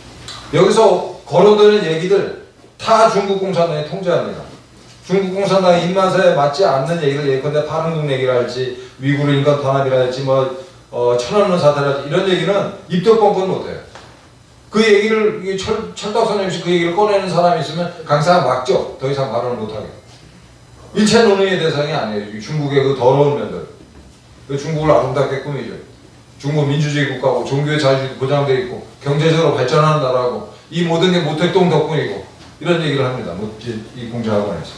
여기서 거론되는 얘기들 다 중국 공산당이 통제합니다. 중국 공산당의 입맛에 맞지 않는 얘기를 예컨대 파룬궁 얘기를 할지 위구르 인권 탄압이라 할지 뭐 어, 천안문 사태랄지 이런 얘기는 입도 뻥뻥 못해요. 그 얘기를 철, 철딱선생님이 그 얘기를 꺼내는 사람이 있으면 강사가 막죠. 더 이상 발언을 못하게. 일체 논의의 대상이 아니에요. 중국의 그 더러운 면들. 그 중국을 아름답게 꾸미죠. 중국 민주주의 국가고 종교의 자유도 보장되어 있고 경제적으로 발전하는 나라고 이 모든 게 모택동 덕분이고 이런 얘기를 합니다. 이 공자학원에서.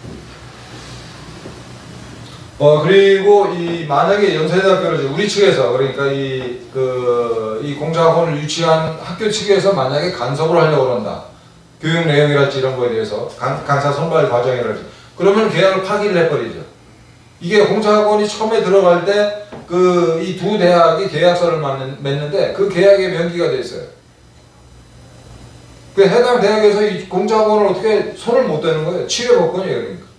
어 그리고 이 만약에 연세대학교를 우리 측에서 그러니까 이 그 이 공자학원을 유치한 학교 측에서 만약에 간섭을 하려고 그런다. 교육 내용이랄지 이런 거에 대해서 강, 강사 선발 과정이랄지 그러면 계약을 파기를 해버리죠. 이게 공자학원이 처음에 들어갈 때 그 이 두 대학이 계약서를 맺는데 그 계약에 명기가 돼 있어요. 그 해당 대학에서 이 공자학원을 어떻게 손을 못 대는 거예요. 치료법권이에요. 그러니까.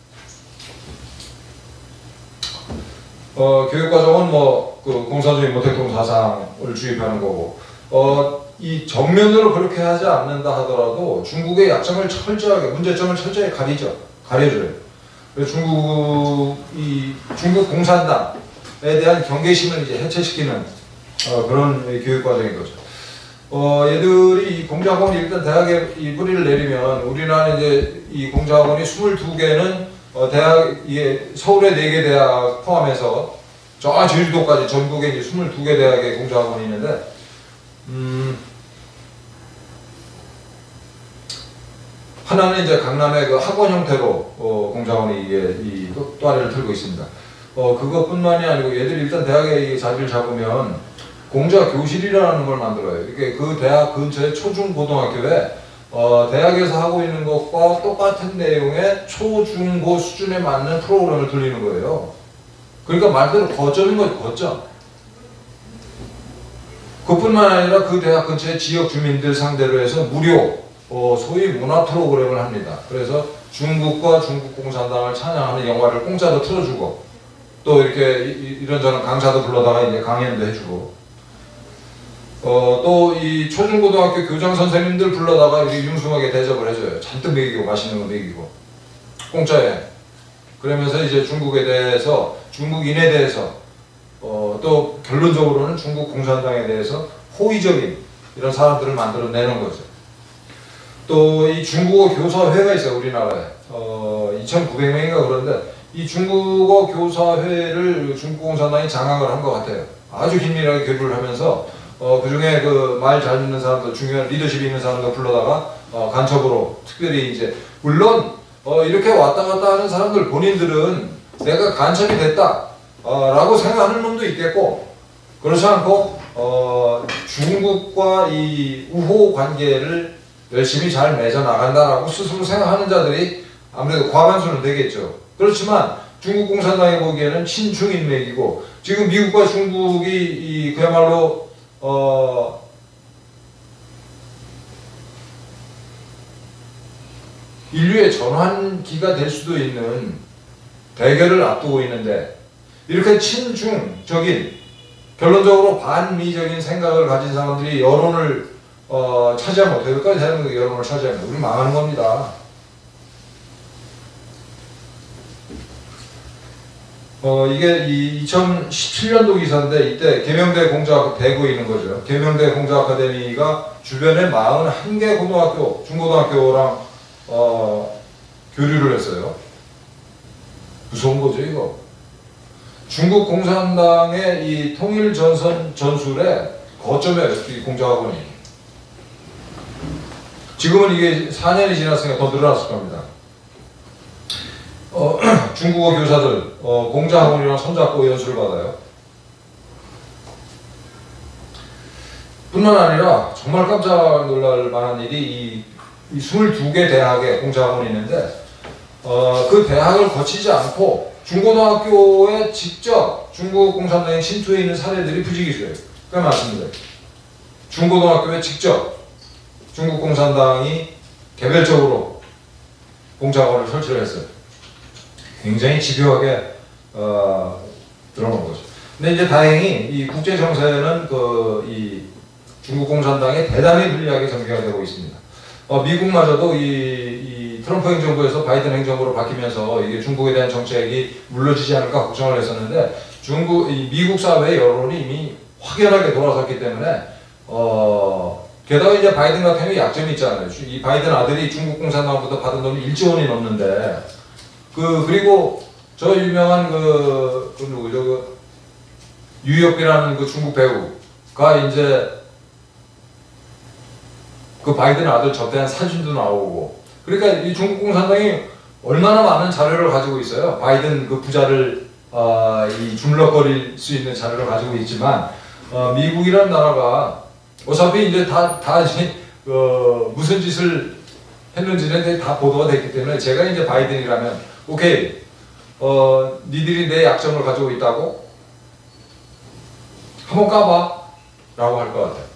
어, 교육과정은 뭐, 그, 공산주의 모택동 사상을 주입하는 거고, 어, 이 정면으로 그렇게 하지 않는다 하더라도 중국의 약점을 철저하게, 문제점을 철저히 가리죠. 가려줘요. 그래서 중국, 이, 중국 공산당에 대한 경계심을 이제 해체시키는, 어, 그런 교육과정인 거죠. 어, 얘들이 이 공자학원이 일단 대학에 이 뿌리를 내리면, 우리나라는 이제 이 공자학원이 스물두 개는 어, 대학, 이게 서울의 네 개 대학 포함해서 저 제주도까지 전국에 이제 스물두 개 대학의 공자학원이 있는데, 음, 하나는 이제 강남의 그 학원 형태로, 어, 공자학원이 이게 이 또아리를 틀고 있습니다. 어, 그것뿐만이 아니고 얘들이 일단 대학에 자리를 잡으면 공자 교실이라는 걸 만들어요. 이게 그 대학 근처에 초중고등학교에 어, 대학에서 하고 있는 것과 똑같은 내용의 초, 중, 고 수준에 맞는 프로그램을 돌리는 거예요. 그러니까 말대로 거점인 거죠, 거점. 그뿐만 아니라 그 대학 근처의 지역 주민들 상대로 해서 무료, 어, 소위 문화 프로그램을 합니다. 그래서 중국과 중국 공산당을 찬양하는 영화를 공짜로 틀어주고, 또 이렇게 이, 이런저런 강사도 불러다가 이제 강연도 해주고, 어, 또 이 초중고등학교 교장 선생님들 불러다가 이렇게 융숭하게 대접을 해줘요. 잔뜩 먹이고 맛있는 거 먹이고 공짜에. 그러면서 이제 중국에 대해서 중국인에 대해서 어, 또 결론적으로는 중국 공산당에 대해서 호의적인 이런 사람들을 만들어내는 거죠. 또 이 중국어 교사회가 있어요. 우리나라에 어, 이천구백 명인가 그런데 이 중국어 교사회를 중국 공산당이 장악을 한 것 같아요. 아주 긴밀하게 교류를 하면서 어, 그 중에 그 말 잘 듣는 사람들, 중요한 리더십이 있는 사람들 불러다가 어, 간첩으로 특별히 이제 물론 어, 이렇게 왔다 갔다 하는 사람들 본인들은 내가 간첩이 됐다 어, 라고 생각하는 놈도 있겠고, 그렇지 않고 어, 중국과 이 우호 관계를 열심히 잘 맺어 나간다라고 스스로 생각하는 자들이 아무래도 과반수는 되겠죠. 그렇지만 중국 공산당이 보기에는 친중인맥이고, 지금 미국과 중국이 이 그야말로 어, 인류의 전환기가 될 수도 있는 대결을 앞두고 있는데, 이렇게 친중적인 결론적으로 반미적인 생각을 가진 사람들이 여론을 어, 차지하면 어떻게 될까요? 대한민국 여론을 차지하면 우리 망하는 겁니다. 어, 이게 이 이천십칠 년도 기사인데, 이때 계명대 공자학교 대구에 있는 거죠. 계명대 공자아카데미가 주변에 사십일 개 고등학교, 중고등학교랑 어, 교류를 했어요. 무서운 거죠, 이거. 중국 공산당의 이 통일 전선 전술의 거점이에요, 이 공자학원이. 지금은 이게 사 년이 지났으니까 더 늘어났을 겁니다. 어, 중국어 교사들 어, 공자학원이랑 손잡고 연수를 받아요. 뿐만 아니라 정말 깜짝 놀랄 만한 일이 이, 이 스물두 개 대학에 공자학원이 있는데, 어, 그 대학을 거치지 않고 중고등학교에 직접 중국 공산당에 침투해 있는 사례들이 부지기수예요. 꽤 많습니다. 중고등학교에 직접 중국 공산당이 개별적으로 공자학원을 설치를 했어요. 굉장히 집요하게 어, 들어놓은 거죠. 근데 이제 다행히 이 국제 정세는 그 이 중국 공산당이 대단히 불리하게 전개가 되고 있습니다. 어, 미국마저도 이, 이 트럼프 행정부에서 바이든 행정부로 바뀌면서 이게 중국에 대한 정책이 물러지지 않을까 걱정을 했었는데 중국, 이 미국 사회의 여론이 이미 확연하게 돌아섰기 때문에 어, 게다가 이제 바이든 같은 경우 약점이 있잖아요. 이 바이든 아들이 중국 공산당부터 받은 돈이 일조 원이 넘는데 그 그리고 저 유명한 그, 그 누구죠? 그 유혁비라는 그 중국 배우가 이제 그 바이든 아들 접대한 사진도 나오고 그러니까 이 중국 공산당이 얼마나 많은 자료를 가지고 있어요. 바이든 그 부자를 어, 이 주물럭거릴 수 있는 자료를 가지고 있지만 어, 미국이라는 나라가 어차피 이제 다, 다 어, 무슨 짓을 했는지는 다 보도가 됐기 때문에 제가 이제 바이든이라면 오케이 어, 니들이 내 약점을 가지고 있다고 한번 까봐 라고 할 것 같아요.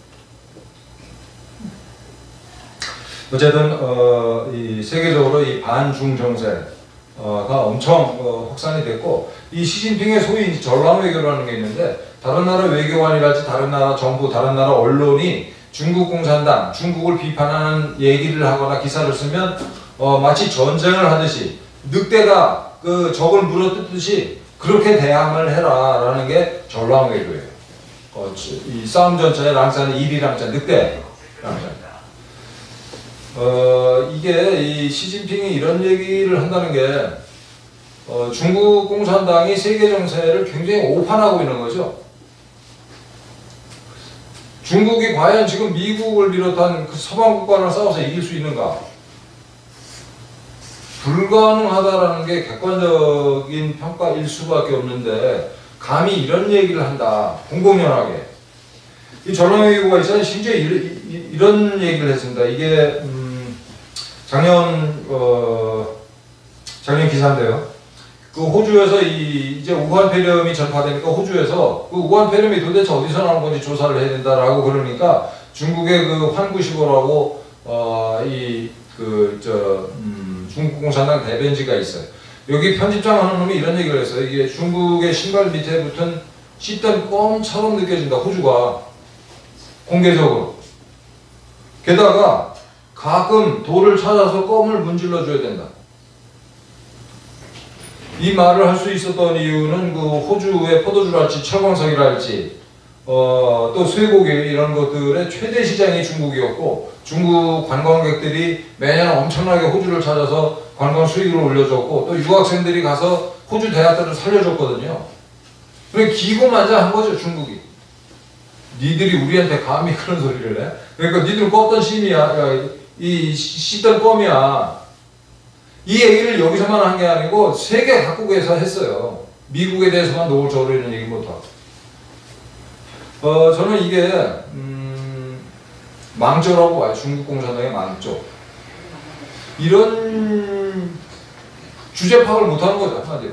어쨌든 어, 이 세계적으로 이 반중 정세가 엄청 어, 확산이 됐고 이 시진핑의 소위 전람 외교라는 게 있는데 다른 나라 외교관이랄지 다른 나라 정부, 다른 나라 언론이 중국 공산당, 중국을 비판하는 얘기를 하거나 기사를 쓰면 어, 마치 전쟁을 하듯이 늑대가 그 적을 물어뜯듯이 그렇게 대항을 해라라는 게 전람 외교예요. 어, 이 싸움 전차의 랑자는 일이랑자 늑대 랑자. 어, 이게 이 시진핑이 이런 얘기를 한다는 게 어, 중국 공산당이 세계 정세를 굉장히 오판하고 있는 거죠. 중국이 과연 지금 미국을 비롯한 그 서방 국가랑 싸워서 이길 수 있는가? 불가능하다라는 게 객관적인 평가일 수밖에 없는데 감히 이런 얘기를 한다. 공공연하게. 이 전람회의가 있잖아요. 심지어 이, 이런 얘기를 했습니다. 이게 음, 작년 어, 작년 기사인데요. 그 호주에서 이 이제 우한 폐렴이 전파되니까 호주에서 그 우한 폐렴이 도대체 어디서 나온 건지 조사를 해야 된다라고 그러니까 중국의 그 환구시보라고 어, 이 그 저 음, 중국 공산당 대변지가 있어요. 여기 편집장 하는 놈이 이런 얘기를 했어요. 이게 중국의 신발 밑에 붙은 씻던 껌처럼 느껴진다. 호주가 공개적으로. 게다가 가끔 돌을 찾아서 껌을 문질러 줘야 된다. 이 말을 할 수 있었던 이유는 그 호주의 포도주랄지 철광석이랄지 어, 또 쇠고기 이런 것들의 최대 시장이 중국이었고 중국 관광객들이 매년 엄청나게 호주를 찾아서 관광 수익을 올려줬고 또 유학생들이 가서 호주 대학들을 살려줬거든요. 그러니까 기고만장한 거죠 중국이. 니들이 우리한테 감히 그런 소리를 해? 그러니까 니들 껐던 심이야. 이 씻던 껌이야. 이 얘기를 여기서만 한 게 아니고 세계 각국에서 했어요. 미국에 대해서만 노골적으로 이런 얘기 못하고. 어, 저는 이게 음, 망조라고 봐요. 중국 공산당의 망조. 이런 주제 파악을 못하는 거죠. 한마디로.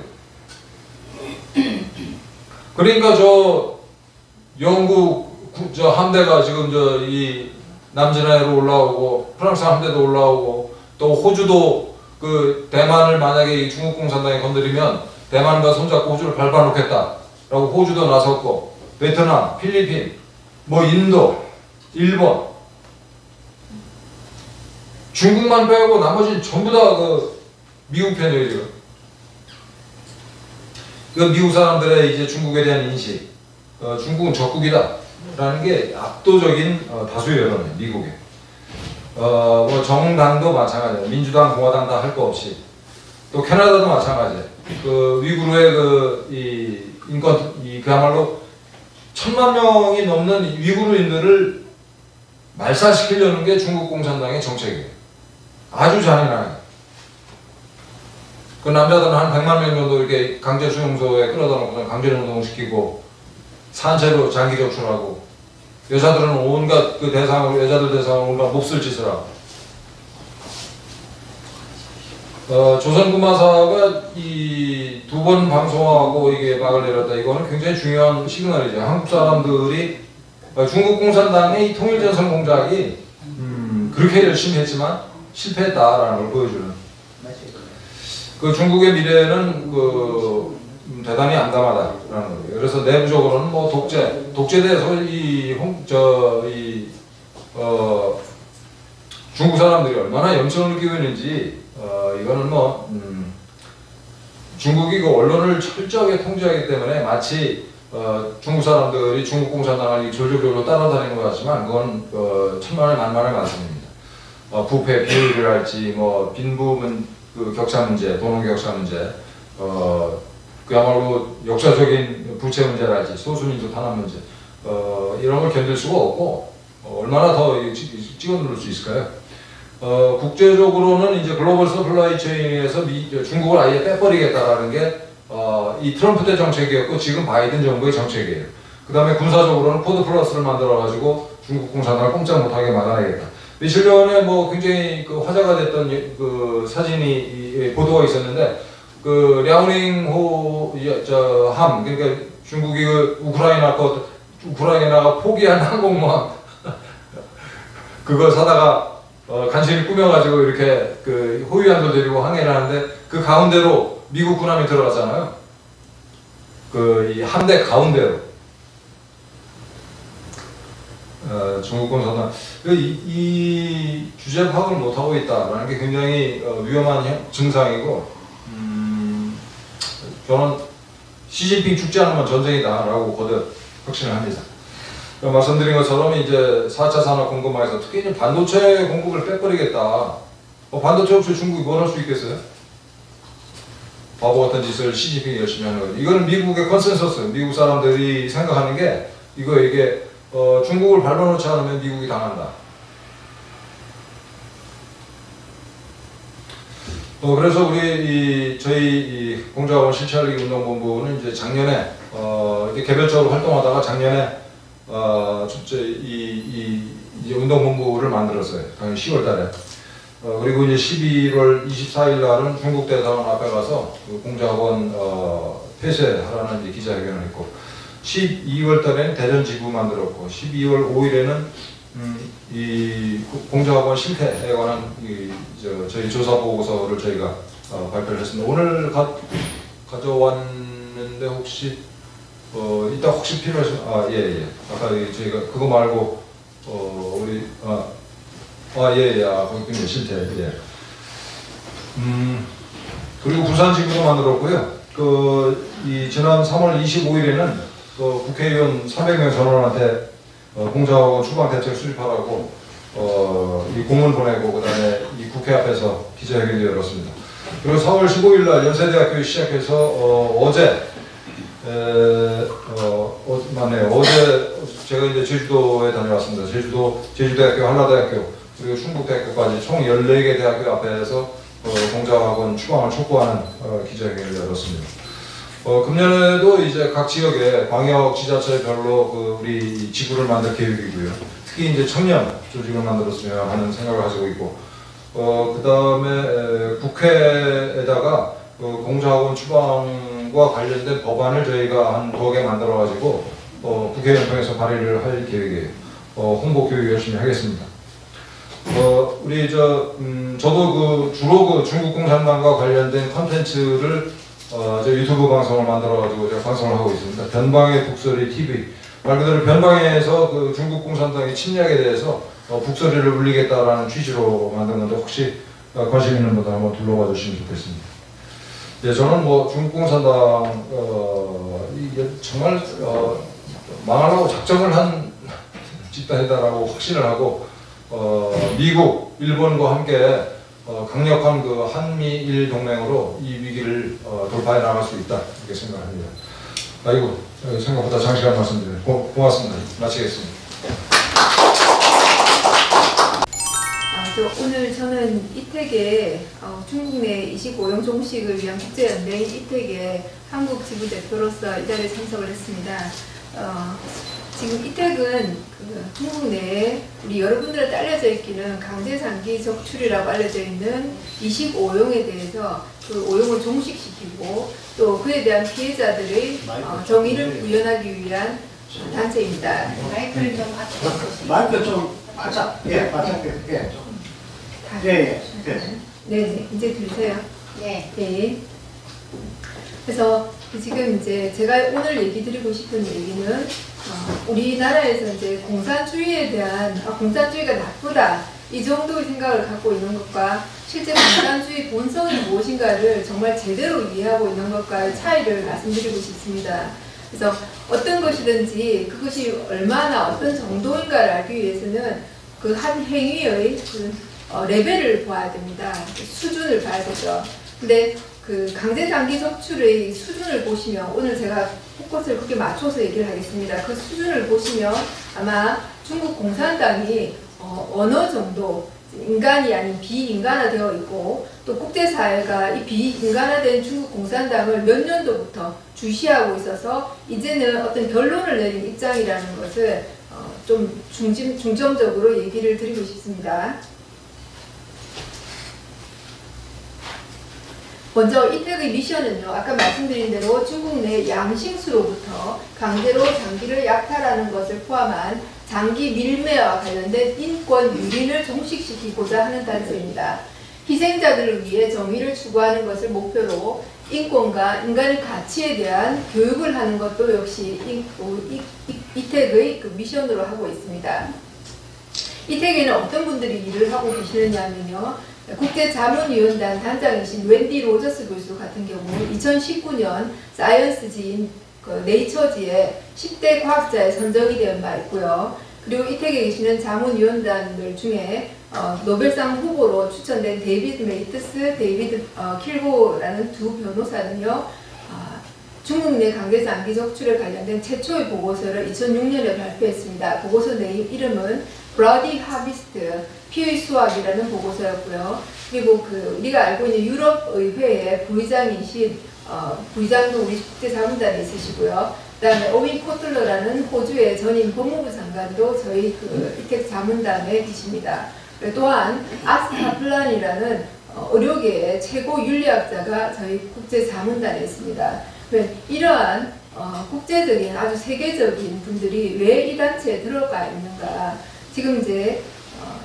그러니까 저 영국 저 함대가 지금 저 이 남진해로 올라오고 프랑스 함대도 올라오고 또 호주도 그 대만을 만약에 이 중국 공산당이 건드리면 대만과 손잡고 호주를 밟아놓겠다라고 호주도 나섰고 베트남, 필리핀, 뭐 인도, 일본, 중국만 빼고 나머지는 전부 다 그 미국 편이에요 지금. 그 미국 사람들의 이제 중국에 대한 인식, 어, 중국은 적국이다라는 게 압도적인 어, 다수의 여론이에요 미국에. 어, 뭐 정당도 마찬가지예요. 민주당, 공화당 다 할 거 없이. 또 캐나다도 마찬가지예요. 그 위구르의 그 이 인권 이 그야말로 천만 명이 넘는 위구르인들을 말살시키려는 게 중국 공산당의 정책이에요. 아주 잔인하게. 그 남자들은 한 백만 명 정도 이렇게 강제 수용소에 끌어다 놓고 강제 노동시키고 산채로 장기 적출하고 여자들은 온갖 그 대상으로 여자들 대상으로 온갖 몹쓸 짓을 하고. 어, 조선구마사가 이 두 번 방송하고 이게 막을 내렸다. 이거는 굉장히 중요한 시그널이죠. 한국 사람들이 어, 중국 공산당의 이 통일전선 공작이 음, 그렇게 열심히 했지만 실패했다라는 걸 보여주는. 그 중국의 미래는 그 음, 대단히 암담하다라는 거예요. 그래서 내부적으로는 뭐 독재, 독재에 대해서 이, 홍, 저, 이, 어, 중국 사람들이 얼마나 염증을 느끼고 있는지, 어, 이거는 뭐, 음, 중국이 그 언론을 철저하게 통제하기 때문에 마치, 어, 중국 사람들이 중국 공산당을 졸졸졸 따라다니는 것 같지만, 그건, 어, 천만의 만만의 말씀입니다. 어, 부패 비율이랄지, 뭐, 빈부 문, 그 격차 문제, 도농 격차 문제, 어, 그야말로 역사적인 부채 문제랄지 소수민족 탄압 문제 어, 이런 걸 견딜 수가 없고 어, 얼마나 더 찍어 누를 수 있을까요? 어, 국제적으로는 이제 글로벌 서플라이 체인에서 미, 중국을 아예 빼버리겠다라는 게 어, 이 트럼프 때 정책이었고 지금 바이든 정부의 정책이에요. 그 다음에 군사적으로는 포드 플러스를 만들어가지고 중국 공산당을 꼼짝 못하게 막아내겠다. 며칠 전에 뭐 굉장히 그 화제가 됐던 그 사진이 보도가 있었는데 그 랴오닝호 저함 그러니까 중국이 그 우크라이나 거 우크라이나가 포기한 항공모함 그거 사다가 어, 간신히 꾸며가지고 이렇게 그 호위함도 데리고 항해를 하는데 그 가운데로 미국 군함이 들어갔잖아요. 그 이 함대 가운데로 어, 중국 공산당 이, 이 주제 파악을 못하고 있다라는 게 굉장히 어, 위험한 증상이고. 저는 시진핑 죽지 않으면 전쟁이다라고 거듭 확신을 합니다. 말씀드린 것처럼 이제 사 차 산업 공급망에서 특히 이제 반도체 공급을 빼버리겠다. 어, 반도체 없이 중국이 뭘 할 수 있겠어요? 바보 같은 짓을 시진핑이 열심히 하는 거죠. 이거는 미국의 컨센서스, 미국 사람들이 생각하는 게 이거 이게 어, 중국을 밟아놓지 않으면 미국이 당한다. 어, 그래서 우리 이 저희 이 공자원 실천하기 운동본부는 이제 작년에 어, 이렇게 개별적으로 활동하다가 작년에 어, 이, 이, 이 운동본부를 만들었어요. 당연히 시월달에. 어, 그리고 이제 십이월 이십사일 날은 중국 대사관 앞에 가서 그 공자원 어, 폐쇄하라는 이제 기자회견을 했고, 십이월 달에는 대전 지부 만들었고, 십이월 오일에는 음, 이 공자학원 실태에 관한 이, 저, 저희 조사 보고서를 저희가 어, 발표를 했습니다. 오늘 가, 가져왔는데 혹시 어, 이따 혹시 필요하시면 아 예예 예. 아까 저희가 그거 말고 어, 우리 아예예 아, 아, 거기 있네 실태 예. 음 그리고 부산 지구도 만들었고요. 그 이 지난 삼월 이십오일에는 그 국회의원 삼백 명 전원한테 어, 공자학원 추방 대책 수립하라고 어, 이 공문 보내고 그다음에 이 국회 앞에서 기자회견을 열었습니다. 그리고 사월 십오일 날 연세대학교 시작해서 어, 어제 에, 어, 어, 맞네요. 어제 제가 이제 제주도에 다녀왔습니다. 제주도 제주대학교, 한라대학교 그리고 충북대학교까지 총 열네 개 대학교 앞에서 어, 공자학원 추방을 촉구하는 어, 기자회견을 열었습니다. 어, 금년에도 이제 각 지역에 광역 지자체별로 그 우리 지구를 만들 계획이고요. 특히 이제 청년 조직을 만들었으면 하는 생각을 가지고 있고, 어, 그 다음에 국회에다가 그 공자학원 추방과 관련된 법안을 저희가 한 두어 개 만들어가지고 어, 국회의원 통해서 발의를 할 계획이에요. 어, 홍보 교육 열심히 하겠습니다. 어, 우리 저 음, 저도 그 주로 그 중국 공산당과 관련된 컨텐츠를 어, 저 유튜브 방송을 만들어가지고 제가 방송을 하고 있습니다. 변방의 북소리 티비. 말 그대로 변방에서 그 중국 공산당의 침략에 대해서 어, 북소리를 울리겠다라는 취지로 만든 건데 혹시 어, 관심 있는 분들 한번 둘러봐 주시면 좋겠습니다. 예, 저는 뭐 중국 공산당 어, 이게 정말 어, 망하려고 작정을 한 집단이다라고 확신을 하고 어, 미국, 일본과 함께 어, 강력한 그 한미일 동맹으로 이 위기를 어, 돌파해 나갈 수 있다 이렇게 생각합니다. 아이고 생각보다 장시간 말씀드려요. 고, 고맙습니다. 마치겠습니다. 아, 저 오늘 저는 이택에 어, 중국 내 이십오용 종식을 위한 국제연맹 이택에 한국 지부 대표로서 이 자리에 참석을 했습니다. 어, 지금 이택은 그 한국 내에 우리 여러분들한테 알려져 있기는 강제장기 적출이라고 알려져 있는 이십오용에 대해서 그 오용을 종식시키고 또 그에 대한 피해자들의 어, 정의를 구현하기 위한 단체입니다. 마이크를 좀 맞춰주세요. 마이크 좀 맞춰. 예, 맞춰. 예. 예, 예. 예. 네, 네, 이제 들으세요. 네. 네. 그래서 지금 이제 제가 오늘 얘기 드리고 싶은 얘기는 어, 우리나라에서 이제 공산주의에 대한 아, 공산주의가 나쁘다 이 정도의 생각을 갖고 있는 것과 실제 공산주의 본성이 무엇인가를 정말 제대로 이해하고 있는 것과의 차이를 말씀드리고 싶습니다. 그래서 어떤 것이든지 그것이 얼마나 어떤 정도인가를 알기 위해서는 그 한 행위의 그 어, 레벨을 봐야 됩니다. 수준을 봐야 되죠. 근데 그 강제 장기 적출의 수준을 보시면 오늘 제가 포커스를 그렇게 맞춰서 얘기를 하겠습니다. 그 수준을 보시면 아마 중국 공산당이 어, 어느 정도 인간이 아닌 비인간화되어 있고 또 국제사회가 이 비인간화된 중국 공산당을 몇 년도부터 주시하고 있어서 이제는 어떤 결론을 내린 입장이라는 것을 어, 좀 중심, 중점적으로 얘기를 드리고 싶습니다. 먼저 이택의 미션은요, 아까 말씀드린 대로 중국 내 양심수로부터 강제로 장기를 약탈하는 것을 포함한 장기 밀매와 관련된 인권 유린을 종식시키고자 하는 단체입니다. 희생자들을 위해 정의를 추구하는 것을 목표로 인권과 인간의 가치에 대한 교육을 하는 것도 역시 이택의 그 미션으로 하고 있습니다. 이택에는 어떤 분들이 일을 하고 계시느냐면요. 국제자문위원단 단장이신 웬디 로저스 교수 같은 경우 이천십구 년 사이언스지인 그 네이처지에 십 대 과학자에 선정이 된 바 있고요. 그리고 이택에 계시는 자문위원단들 중에 어, 노벨상 후보로 추천된 데이비드 메이트스, 데이비드 어, 킬고라는 두 변호사는요. 어, 중국 내 강제 장기 적출에 관련된 최초의 보고서를 이천육 년에 발표했습니다. 보고서 네임 이름은 브라디 하비스트 피의 수학이라는 보고서였고요. 그리고 그 우리가 알고 있는 유럽의회의 부의장이신 어, 부의장도 우리 국제자문단에 있으시고요. 그 다음에 오윈 코틀러라는 호주의 전임 법무부 장관도 저희 그 이택 자문단에 계십니다. 또한 아스 카플란이라는 어, 의료계의 최고 윤리학자가 저희 국제자문단에 있습니다. 이러한 어, 국제적인 아주 세계적인 분들이 왜 이 단체에 들어가 있는가? 지금 이제 어,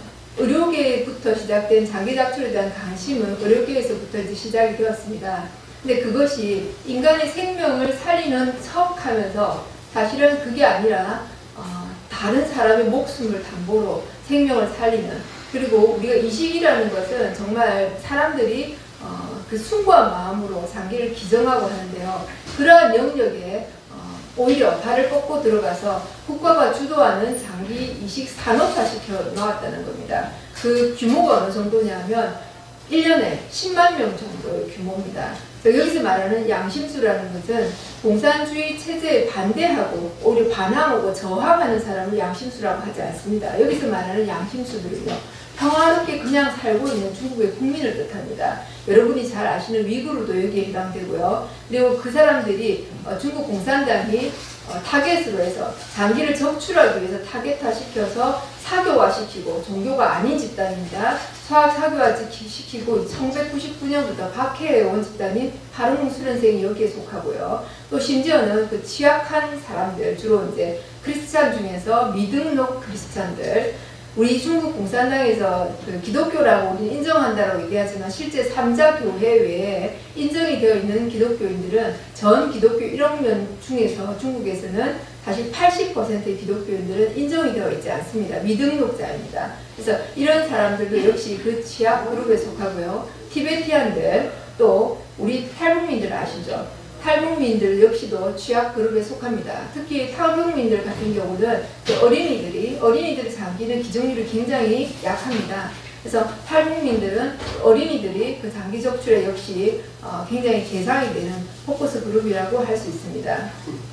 의료계부터 시작된 장기 작출에 대한 관심은 의료계에서부터 이제 시작이 되었습니다. 근데 그것이 인간의 생명을 살리는 척하면서 사실은 그게 아니라 어, 다른 사람의 목숨을 담보로 생명을 살리는, 그리고 우리가 이식이라는 것은 정말 사람들이 어, 그 숭고한 마음으로 장기를 기증하고 하는데요. 그러한 영역에 어, 오히려 발을 뻗고 들어가서 국가가 주도하는 장기 이식 산업화시켜 나왔다는 겁니다. 그 규모가 어느 정도냐면 일 년에 십만 명 정도의 규모입니다. 여기서 말하는 양심수라는 것은 공산주의 체제에 반대하고 오히려 반항하고 저항하는 사람을 양심수라고 하지 않습니다. 여기서 말하는 양심수들은요, 평화롭게 그냥 살고 있는 중국의 국민을 뜻합니다. 여러분이 잘 아시는 위구르도 여기에 해당되고요. 그리고 그 사람들이 어, 중국 공산당이 어, 타겟으로 해서 장기를 적출하기 위해서 타겟화시켜서 사교화시키고, 종교가 아닌 집단입니다. 수학 사교화시키고 천구백구십구 년부터 박해해온 집단인 파룬 수련생이 여기에 속하고요. 또 심지어는 그 취약한 사람들, 주로 이제 크리스찬 중에서 미등록 크리스찬들, 우리 중국 공산당에서 그 기독교라고 우리는 인정한다라고 얘기하지만 실제 삼자 교회 외에 인정이 되어 있는 기독교인들은 전 기독교 일억 명 중에서 중국에서는 사실 팔십 퍼센트의 기독교인들은 인정이 되어 있지 않습니다. 미등록자입니다. 그래서 이런 사람들도 역시 그 취약 그룹에 속하고요. 티베티안들, 또 우리 탈북민들 아시죠? 탈북민들 역시도 취약 그룹에 속합니다. 특히 탈북민들 같은 경우는 그 어린이들이, 어린이들의 장기는 기증률이 굉장히 약합니다. 그래서 탈북민들은 어린이들이 그 장기 적출에 역시 어, 굉장히 개상이 되는 포커스 그룹이라고 할 수 있습니다.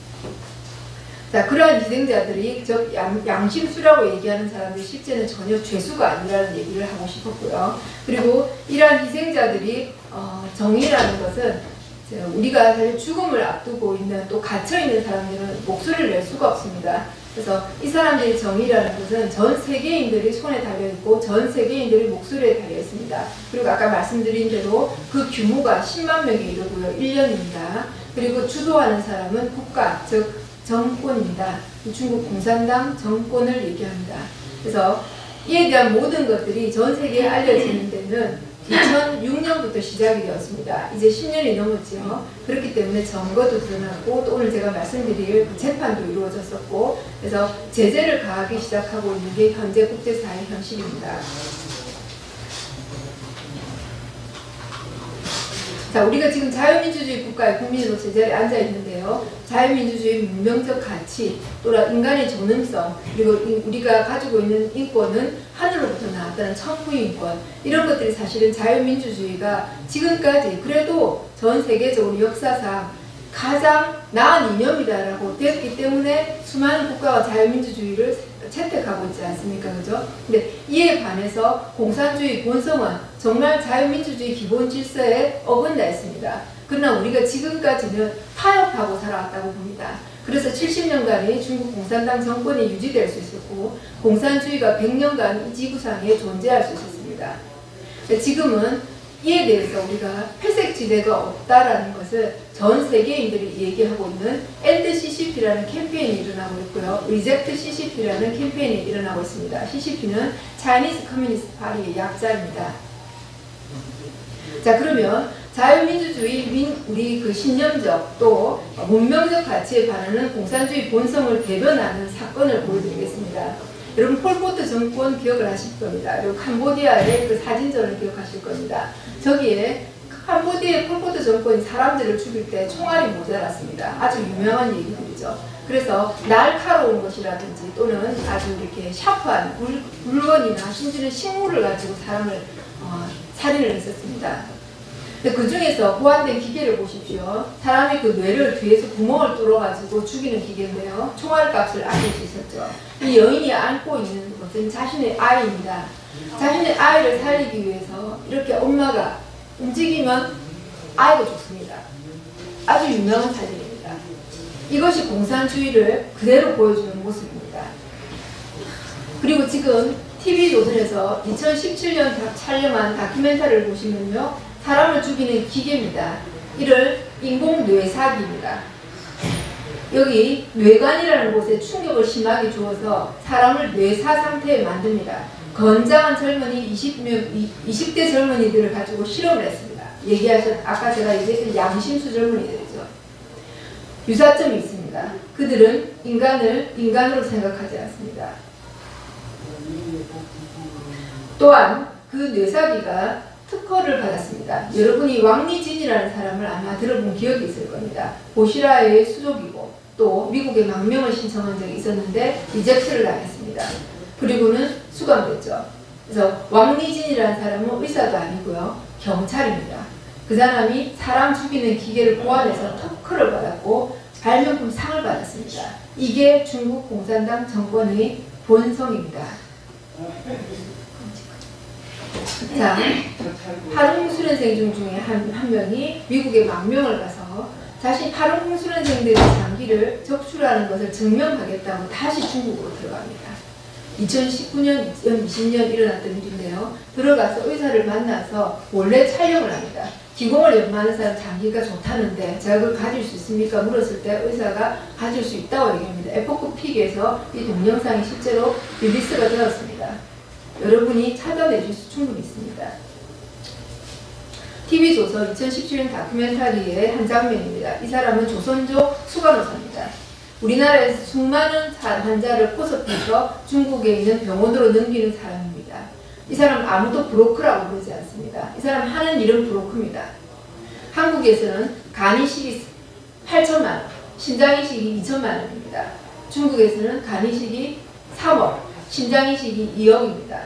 자, 그러한 희생자들이 즉 양, 양심수라고 얘기하는 사람들이 실제는 전혀 죄수가 아니라는 얘기를 하고 싶었고요. 그리고 이러한 희생자들이 어, 정의라는 것은 우리가 사실 죽음을 앞두고 있는, 또 갇혀있는 사람들은 목소리를 낼 수가 없습니다. 그래서 이 사람들의 정의라는 것은 전 세계인들이 손에 달려있고 전 세계인들이 목소리에 달려있습니다. 그리고 아까 말씀드린 대로 그 규모가 십만 명에 이르고요. 일 년입니다. 그리고 주도하는 사람은 국가, 즉 정권입니다. 중국 공산당 정권을 얘기합니다. 그래서 이에 대한 모든 것들이 전 세계에 알려지는 데는 이천육 년부터 시작이 되었습니다. 이제 십 년이 넘었죠. 그렇기 때문에 증거도 드러났고 또 오늘 제가 말씀드릴 그 재판도 이루어졌었고 그래서 제재를 가하기 시작하고 있는 게 현재 국제사회 현실입니다. 자, 우리가 지금 자유민주주의 국가의 국민으로서 이 자리에 앉아 있는데요. 자유민주주의 문명적 가치, 또는 인간의 존엄성, 그리고 우리가 가지고 있는 인권은 하늘로부터 나왔다는 천부인권, 이런 것들이 사실은 자유민주주의가 지금까지 그래도 전 세계적으로 역사상 가장 나은 이념이다라고 되었기 때문에 수많은 국가가 자유민주주의를 채택하고 있지 않습니까? 그죠? 근데 이에 반해서 공산주의 본성은 정말 자유민주주의 기본 질서에 어긋나 있습니다. 그러나 우리가 지금까지는 타협하고 살아왔다고 봅니다. 그래서 칠십 년간의 중국 공산당 정권이 유지될 수 있었고 공산주의가 백 년간 이 지구상에 존재할 수 있었습니다. 지금은 이에 대해서 우리가 회색지대가 없다라는 것을 전 세계인들이 얘기하고 있는 엔드 씨씨피라는 캠페인이 일어나고 있고요. 리젝트 씨씨피라는 캠페인이 일어나고 있습니다. 씨씨피는 Chinese Communist Party의 약자입니다. 자, 그러면 자유민주주의, 민, 우리 그 신념적 또 문명적 가치에 반하는 공산주의 본성을 대변하는 사건을 보여드리겠습니다. 여러분 폴포트 정권 기억을 하실 겁니다. 그리고 캄보디아의 그 사진전을 기억하실 겁니다. 저기에 캄보디아의 폴포트 정권이 사람들을 죽일 때 총알이 모자랐습니다. 아주 유명한 얘기들이죠. 그래서 날카로운 것이라든지 또는 아주 이렇게 샤프한 물, 물건이나 심지어는 식물을 가지고 사람을 어, 살인을 했었습니다. 그 중에서 보완된 기계를 보십시오. 사람이 그 뇌를 뒤에서 구멍을 뚫어가지고 죽이는 기계인데요. 총알 값을 아낄 수 있었죠. 이 여인이 안고 있는 것은 자신의 아이입니다. 자신의 아이를 살리기 위해서 이렇게 엄마가 움직이면 아이가 죽습니다. 아주 유명한 사진입니다. 이것이 공산주의를 그대로 보여주는 모습입니다. 그리고 지금 티비조선에서 이천십칠 년 촬영한 다큐멘터리를 보시면요. 사람을 죽이는 기계입니다. 이를 인공뇌사기입니다. 여기 뇌관이라는 곳에 충격을 심하게 주어서 사람을 뇌사 상태에 만듭니다. 건장한 젊은이 이십 명, 이십 대 젊은이들을 가지고 실험을 했습니다. 얘기하셨, 아까 제가 얘기했던 양심수 젊은이들이죠. 유사점이 있습니다. 그들은 인간을 인간으로 생각하지 않습니다. 또한 그 뇌사기가 특허를 받았습니다. 여러분이 왕리진이라는 사람을 아마 들어본 기억이 있을 겁니다. 보시라의 수족이고 또 미국에 망명을 신청한 적이 있었는데 리젝트를 당했습니다. 그리고는 수감됐죠. 그래서 왕리진이라는 사람은 의사도 아니고요. 경찰입니다. 그 사람이 사람 죽이는 기계를 보완해서 특허를 받았고 발명품 상을 받았습니다. 이게 중국 공산당 정권의 본성입니다. 자, 파룬 수련생 중 중에 한, 한 명이 미국에 망명을 가서 자신 파룬 수련생들의 장기를 적출하는 것을 증명하겠다고 다시 중국으로 들어갑니다. 이천십구 년, 이천이십 년 일어났던 일인데요. 들어가서 의사를 만나서 원래 촬영을 합니다. 기공을 연마하는 사람 장기가 좋다는데 제가 그걸 가질 수 있습니까? 물었을 때 의사가 가질 수 있다고 얘기합니다. 에포크 픽에서 이 동영상이 실제로 릴리스가 되었습니다. 여러분이 찾아내실 수 충분히 있습니다. 티비조선 이천십칠 년 다큐멘터리의 한 장면입니다. 이 사람은 조선족 수간호사입니다. 우리나라에서 수많은 환자를 포섭해서 중국에 있는 병원으로 넘기는 사람입니다. 이 사람 아무도 브로커라고 부르지 않습니다. 이 사람 하는 일은 브로커입니다. 한국에서는 간이식이 팔천만 원, 신장이식이 이천만 원입니다. 중국에서는 간이식이 삼억, 신장이식이 이억입니다.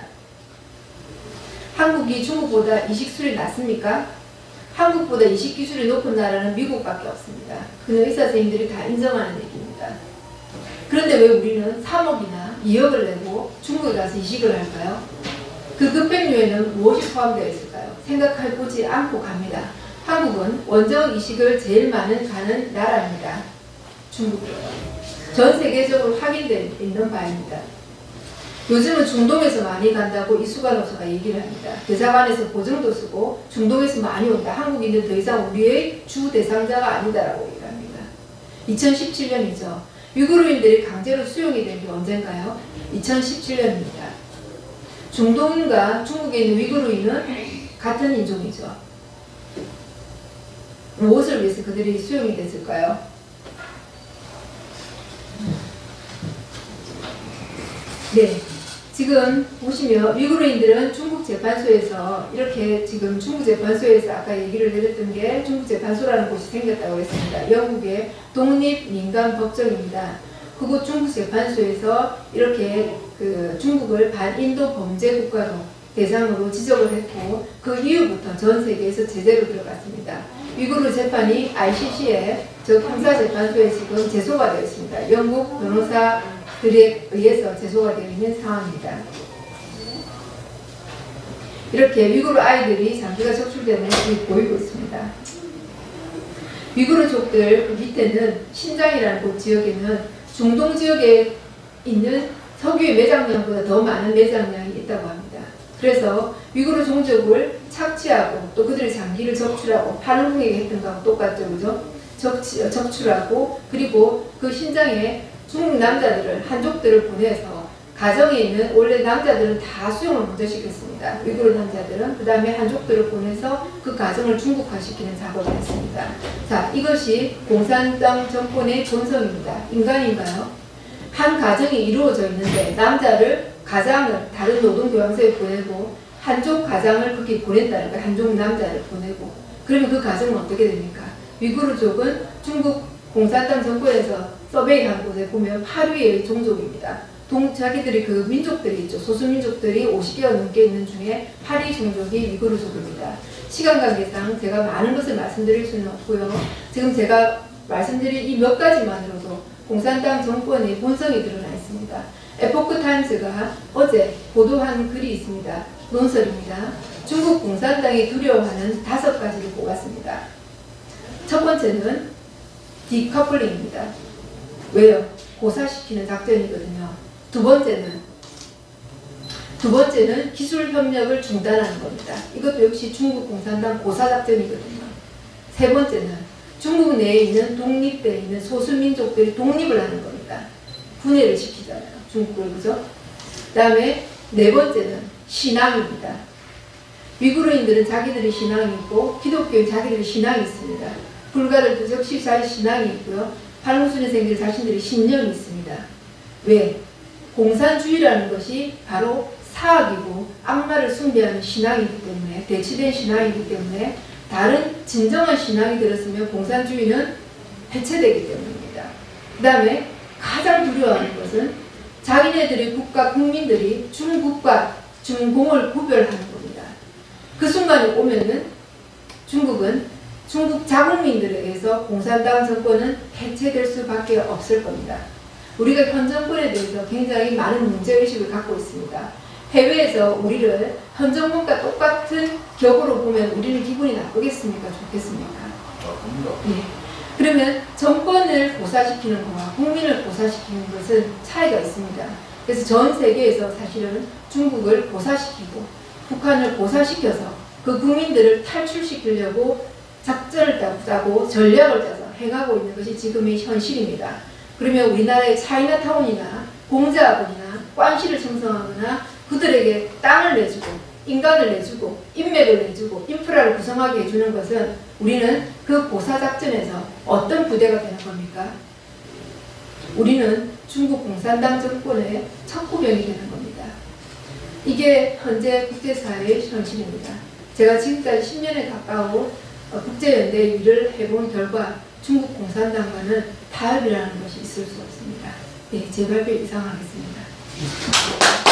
한국이 중국보다 이식술이 낮습니까? 한국보다 이식기술이 높은 나라는 미국밖에 없습니다. 그는 의사 선생님들이 다 인정하는 얘기입니다. 그런데 왜 우리는 삼억이나 이억을 내고 중국에 가서 이식을 할까요? 그 급백료에는 무엇이 포함되어 있을까요? 생각해보지 않고 갑니다. 한국은 원정 이식을 제일 많은 가는 나라입니다. 중국이요. 전 세계적으로 확인되어 있는 바입니다. 요즘은 중동에서 많이 간다고 이수간호사가 얘기를 합니다. 대사관에서 보증도 쓰고 중동에서 많이 온다. 한국인은 더 이상 우리의 주 대상자가 아니다라고 얘기를 합니다. 이천십칠 년이죠. 위구르인들이 강제로 수용이 된 게 언젠가요? 이천십칠 년입니다. 중동과 중국에 있는 위구르인은 같은 인종이죠. 무엇을 위해서 그들이 수용이 됐을까요? 네, 지금 보시면 위구르인들은 중국 재판소에서 이렇게 지금 중국 재판소에서 아까 얘기를 드렸던 게 중국 재판소라는 곳이 생겼다고 했습니다. 영국의 독립민간법정입니다. 그곳 중국 재판소에서 이렇게 그 중국을 반인도 범죄 국가로 대상으로 지적을 했고 그 이후부터 전 세계에서 제재로 들어갔습니다. 위구르 재판이 아이씨씨에 즉 형사재판소에 지금 제소가 되어 있습니다. 영국 변호사들에 의해서 제소가 되어 있는 상황입니다. 이렇게 위구르 아이들이 장기가 적출되는 모습이 보이고 있습니다. 위구르족들 그 밑에는 신장이라는 곳 지역에는 중동 지역에 있는 석유의 매장량보다 더 많은 매장량이 있다고 합니다. 그래서 위구르 종족을 착취하고 또 그들의 장기를 적출하고 파룬궁에게 했던 거하고 똑같죠, 그죠? 적치, 적출하고 그리고 그 신장에 중국 남자들을 한족들을 보내서 가정에 있는 원래 남자들은 다 수용을 먼저 시켰습니다. 위구르 남자들은 그 다음에 한족들을 보내서 그 가정을 중국화시키는 작업을 했습니다. 자, 이것이 공산당 정권의 본성입니다. 인간인가요? 한 가정이 이루어져 있는데 남자를 가장을 다른 노동교환소에 보내고 한족 가장을 거기 보낸다는 거예요. 한족 남자를 보내고 그러면 그 가정은 어떻게 됩니까? 위구르족은 중국 공산당 정권에서 서베이한 곳에 보면 팔 위의 종족입니다. 동, 자기들이 그 민족들이 있죠. 소수민족들이 오십 개가 넘게 있는 중에 팔 위 종족이 위구르족입니다. 시간 관계상 제가 많은 것을 말씀드릴 수는 없고요. 지금 제가 말씀드린 이 몇 가지만으로도 공산당 정권의 본성이 드러나 있습니다. 에포크 타임스가 어제 보도한 글이 있습니다. 논설입니다. 중국 공산당이 두려워하는 다섯 가지를 뽑았습니다. 첫 번째는 디커플링입니다. 왜요? 고사시키는 작전이거든요. 두 번째는 두 번째는 기술 협력을 중단하는 겁니다. 이것도 역시 중국 공산당 고사 작전이거든요. 세 번째는 중국 내에 있는 독립되어 있는 소수민족들이 독립을 하는 겁니다. 분해를 시키잖아요. 중국을, 그죠? 그 다음에 네 번째는 신앙입니다. 위구르인들은 자기들의 신앙이 있고 기독교인 자기들의 신앙이 있습니다. 불가들도 역시 자기 신앙이 있고요. 팔공순회생들 자신들의 신념이 있습니다. 왜? 공산주의라는 것이 바로 사악이고 악마를 숭배하는 신앙이기 때문에 대치된 신앙이기 때문에 다른 진정한 신앙이 들었으면 공산주의는 해체되기 때문입니다. 그 다음에 가장 두려워하는 것은 자기네들의 국가 국민들이 중국과 중공을 구별하는 겁니다. 그 순간에 오면은 중국은 중국 자국민들에 의해서 공산당 정권은 해체될 수밖에 없을 겁니다. 우리가 현 정권에 대해서 굉장히 많은 문제의식을 갖고 있습니다. 해외에서 우리를 현 정권과 똑같은 격으로 보면 우리는 기분이 나쁘겠습니까? 좋겠습니까? 예. 그러면 정권을 고사시키는 것과 국민을 고사시키는 것은 차이가 있습니다. 그래서 전 세계에서 사실은 중국을 고사시키고 북한을 고사시켜서 그 국민들을 탈출시키려고 작전을 짜고 전략을 짜서 행하고 있는 것이 지금의 현실입니다. 그러면 우리나라의 차이나타운이나 공자학원이나 관시를 형성하거나 그들에게 땅을 내주고 인간을 내주고 인맥을 내주고 인프라를 구성하게 해주는 것은 우리는 그 고사작전에서 어떤 부대가 되는 겁니까? 우리는 중국 공산당 정권의 척후병이 되는 겁니다. 이게 현재 국제사회의 현실입니다. 제가 지금까지 십 년에 가까운 국제연대 일을 해본 결과 중국 공산당과는 타협이라는 것이 있을 수 없습니다. 네, 제 발표 이상 하겠습니다.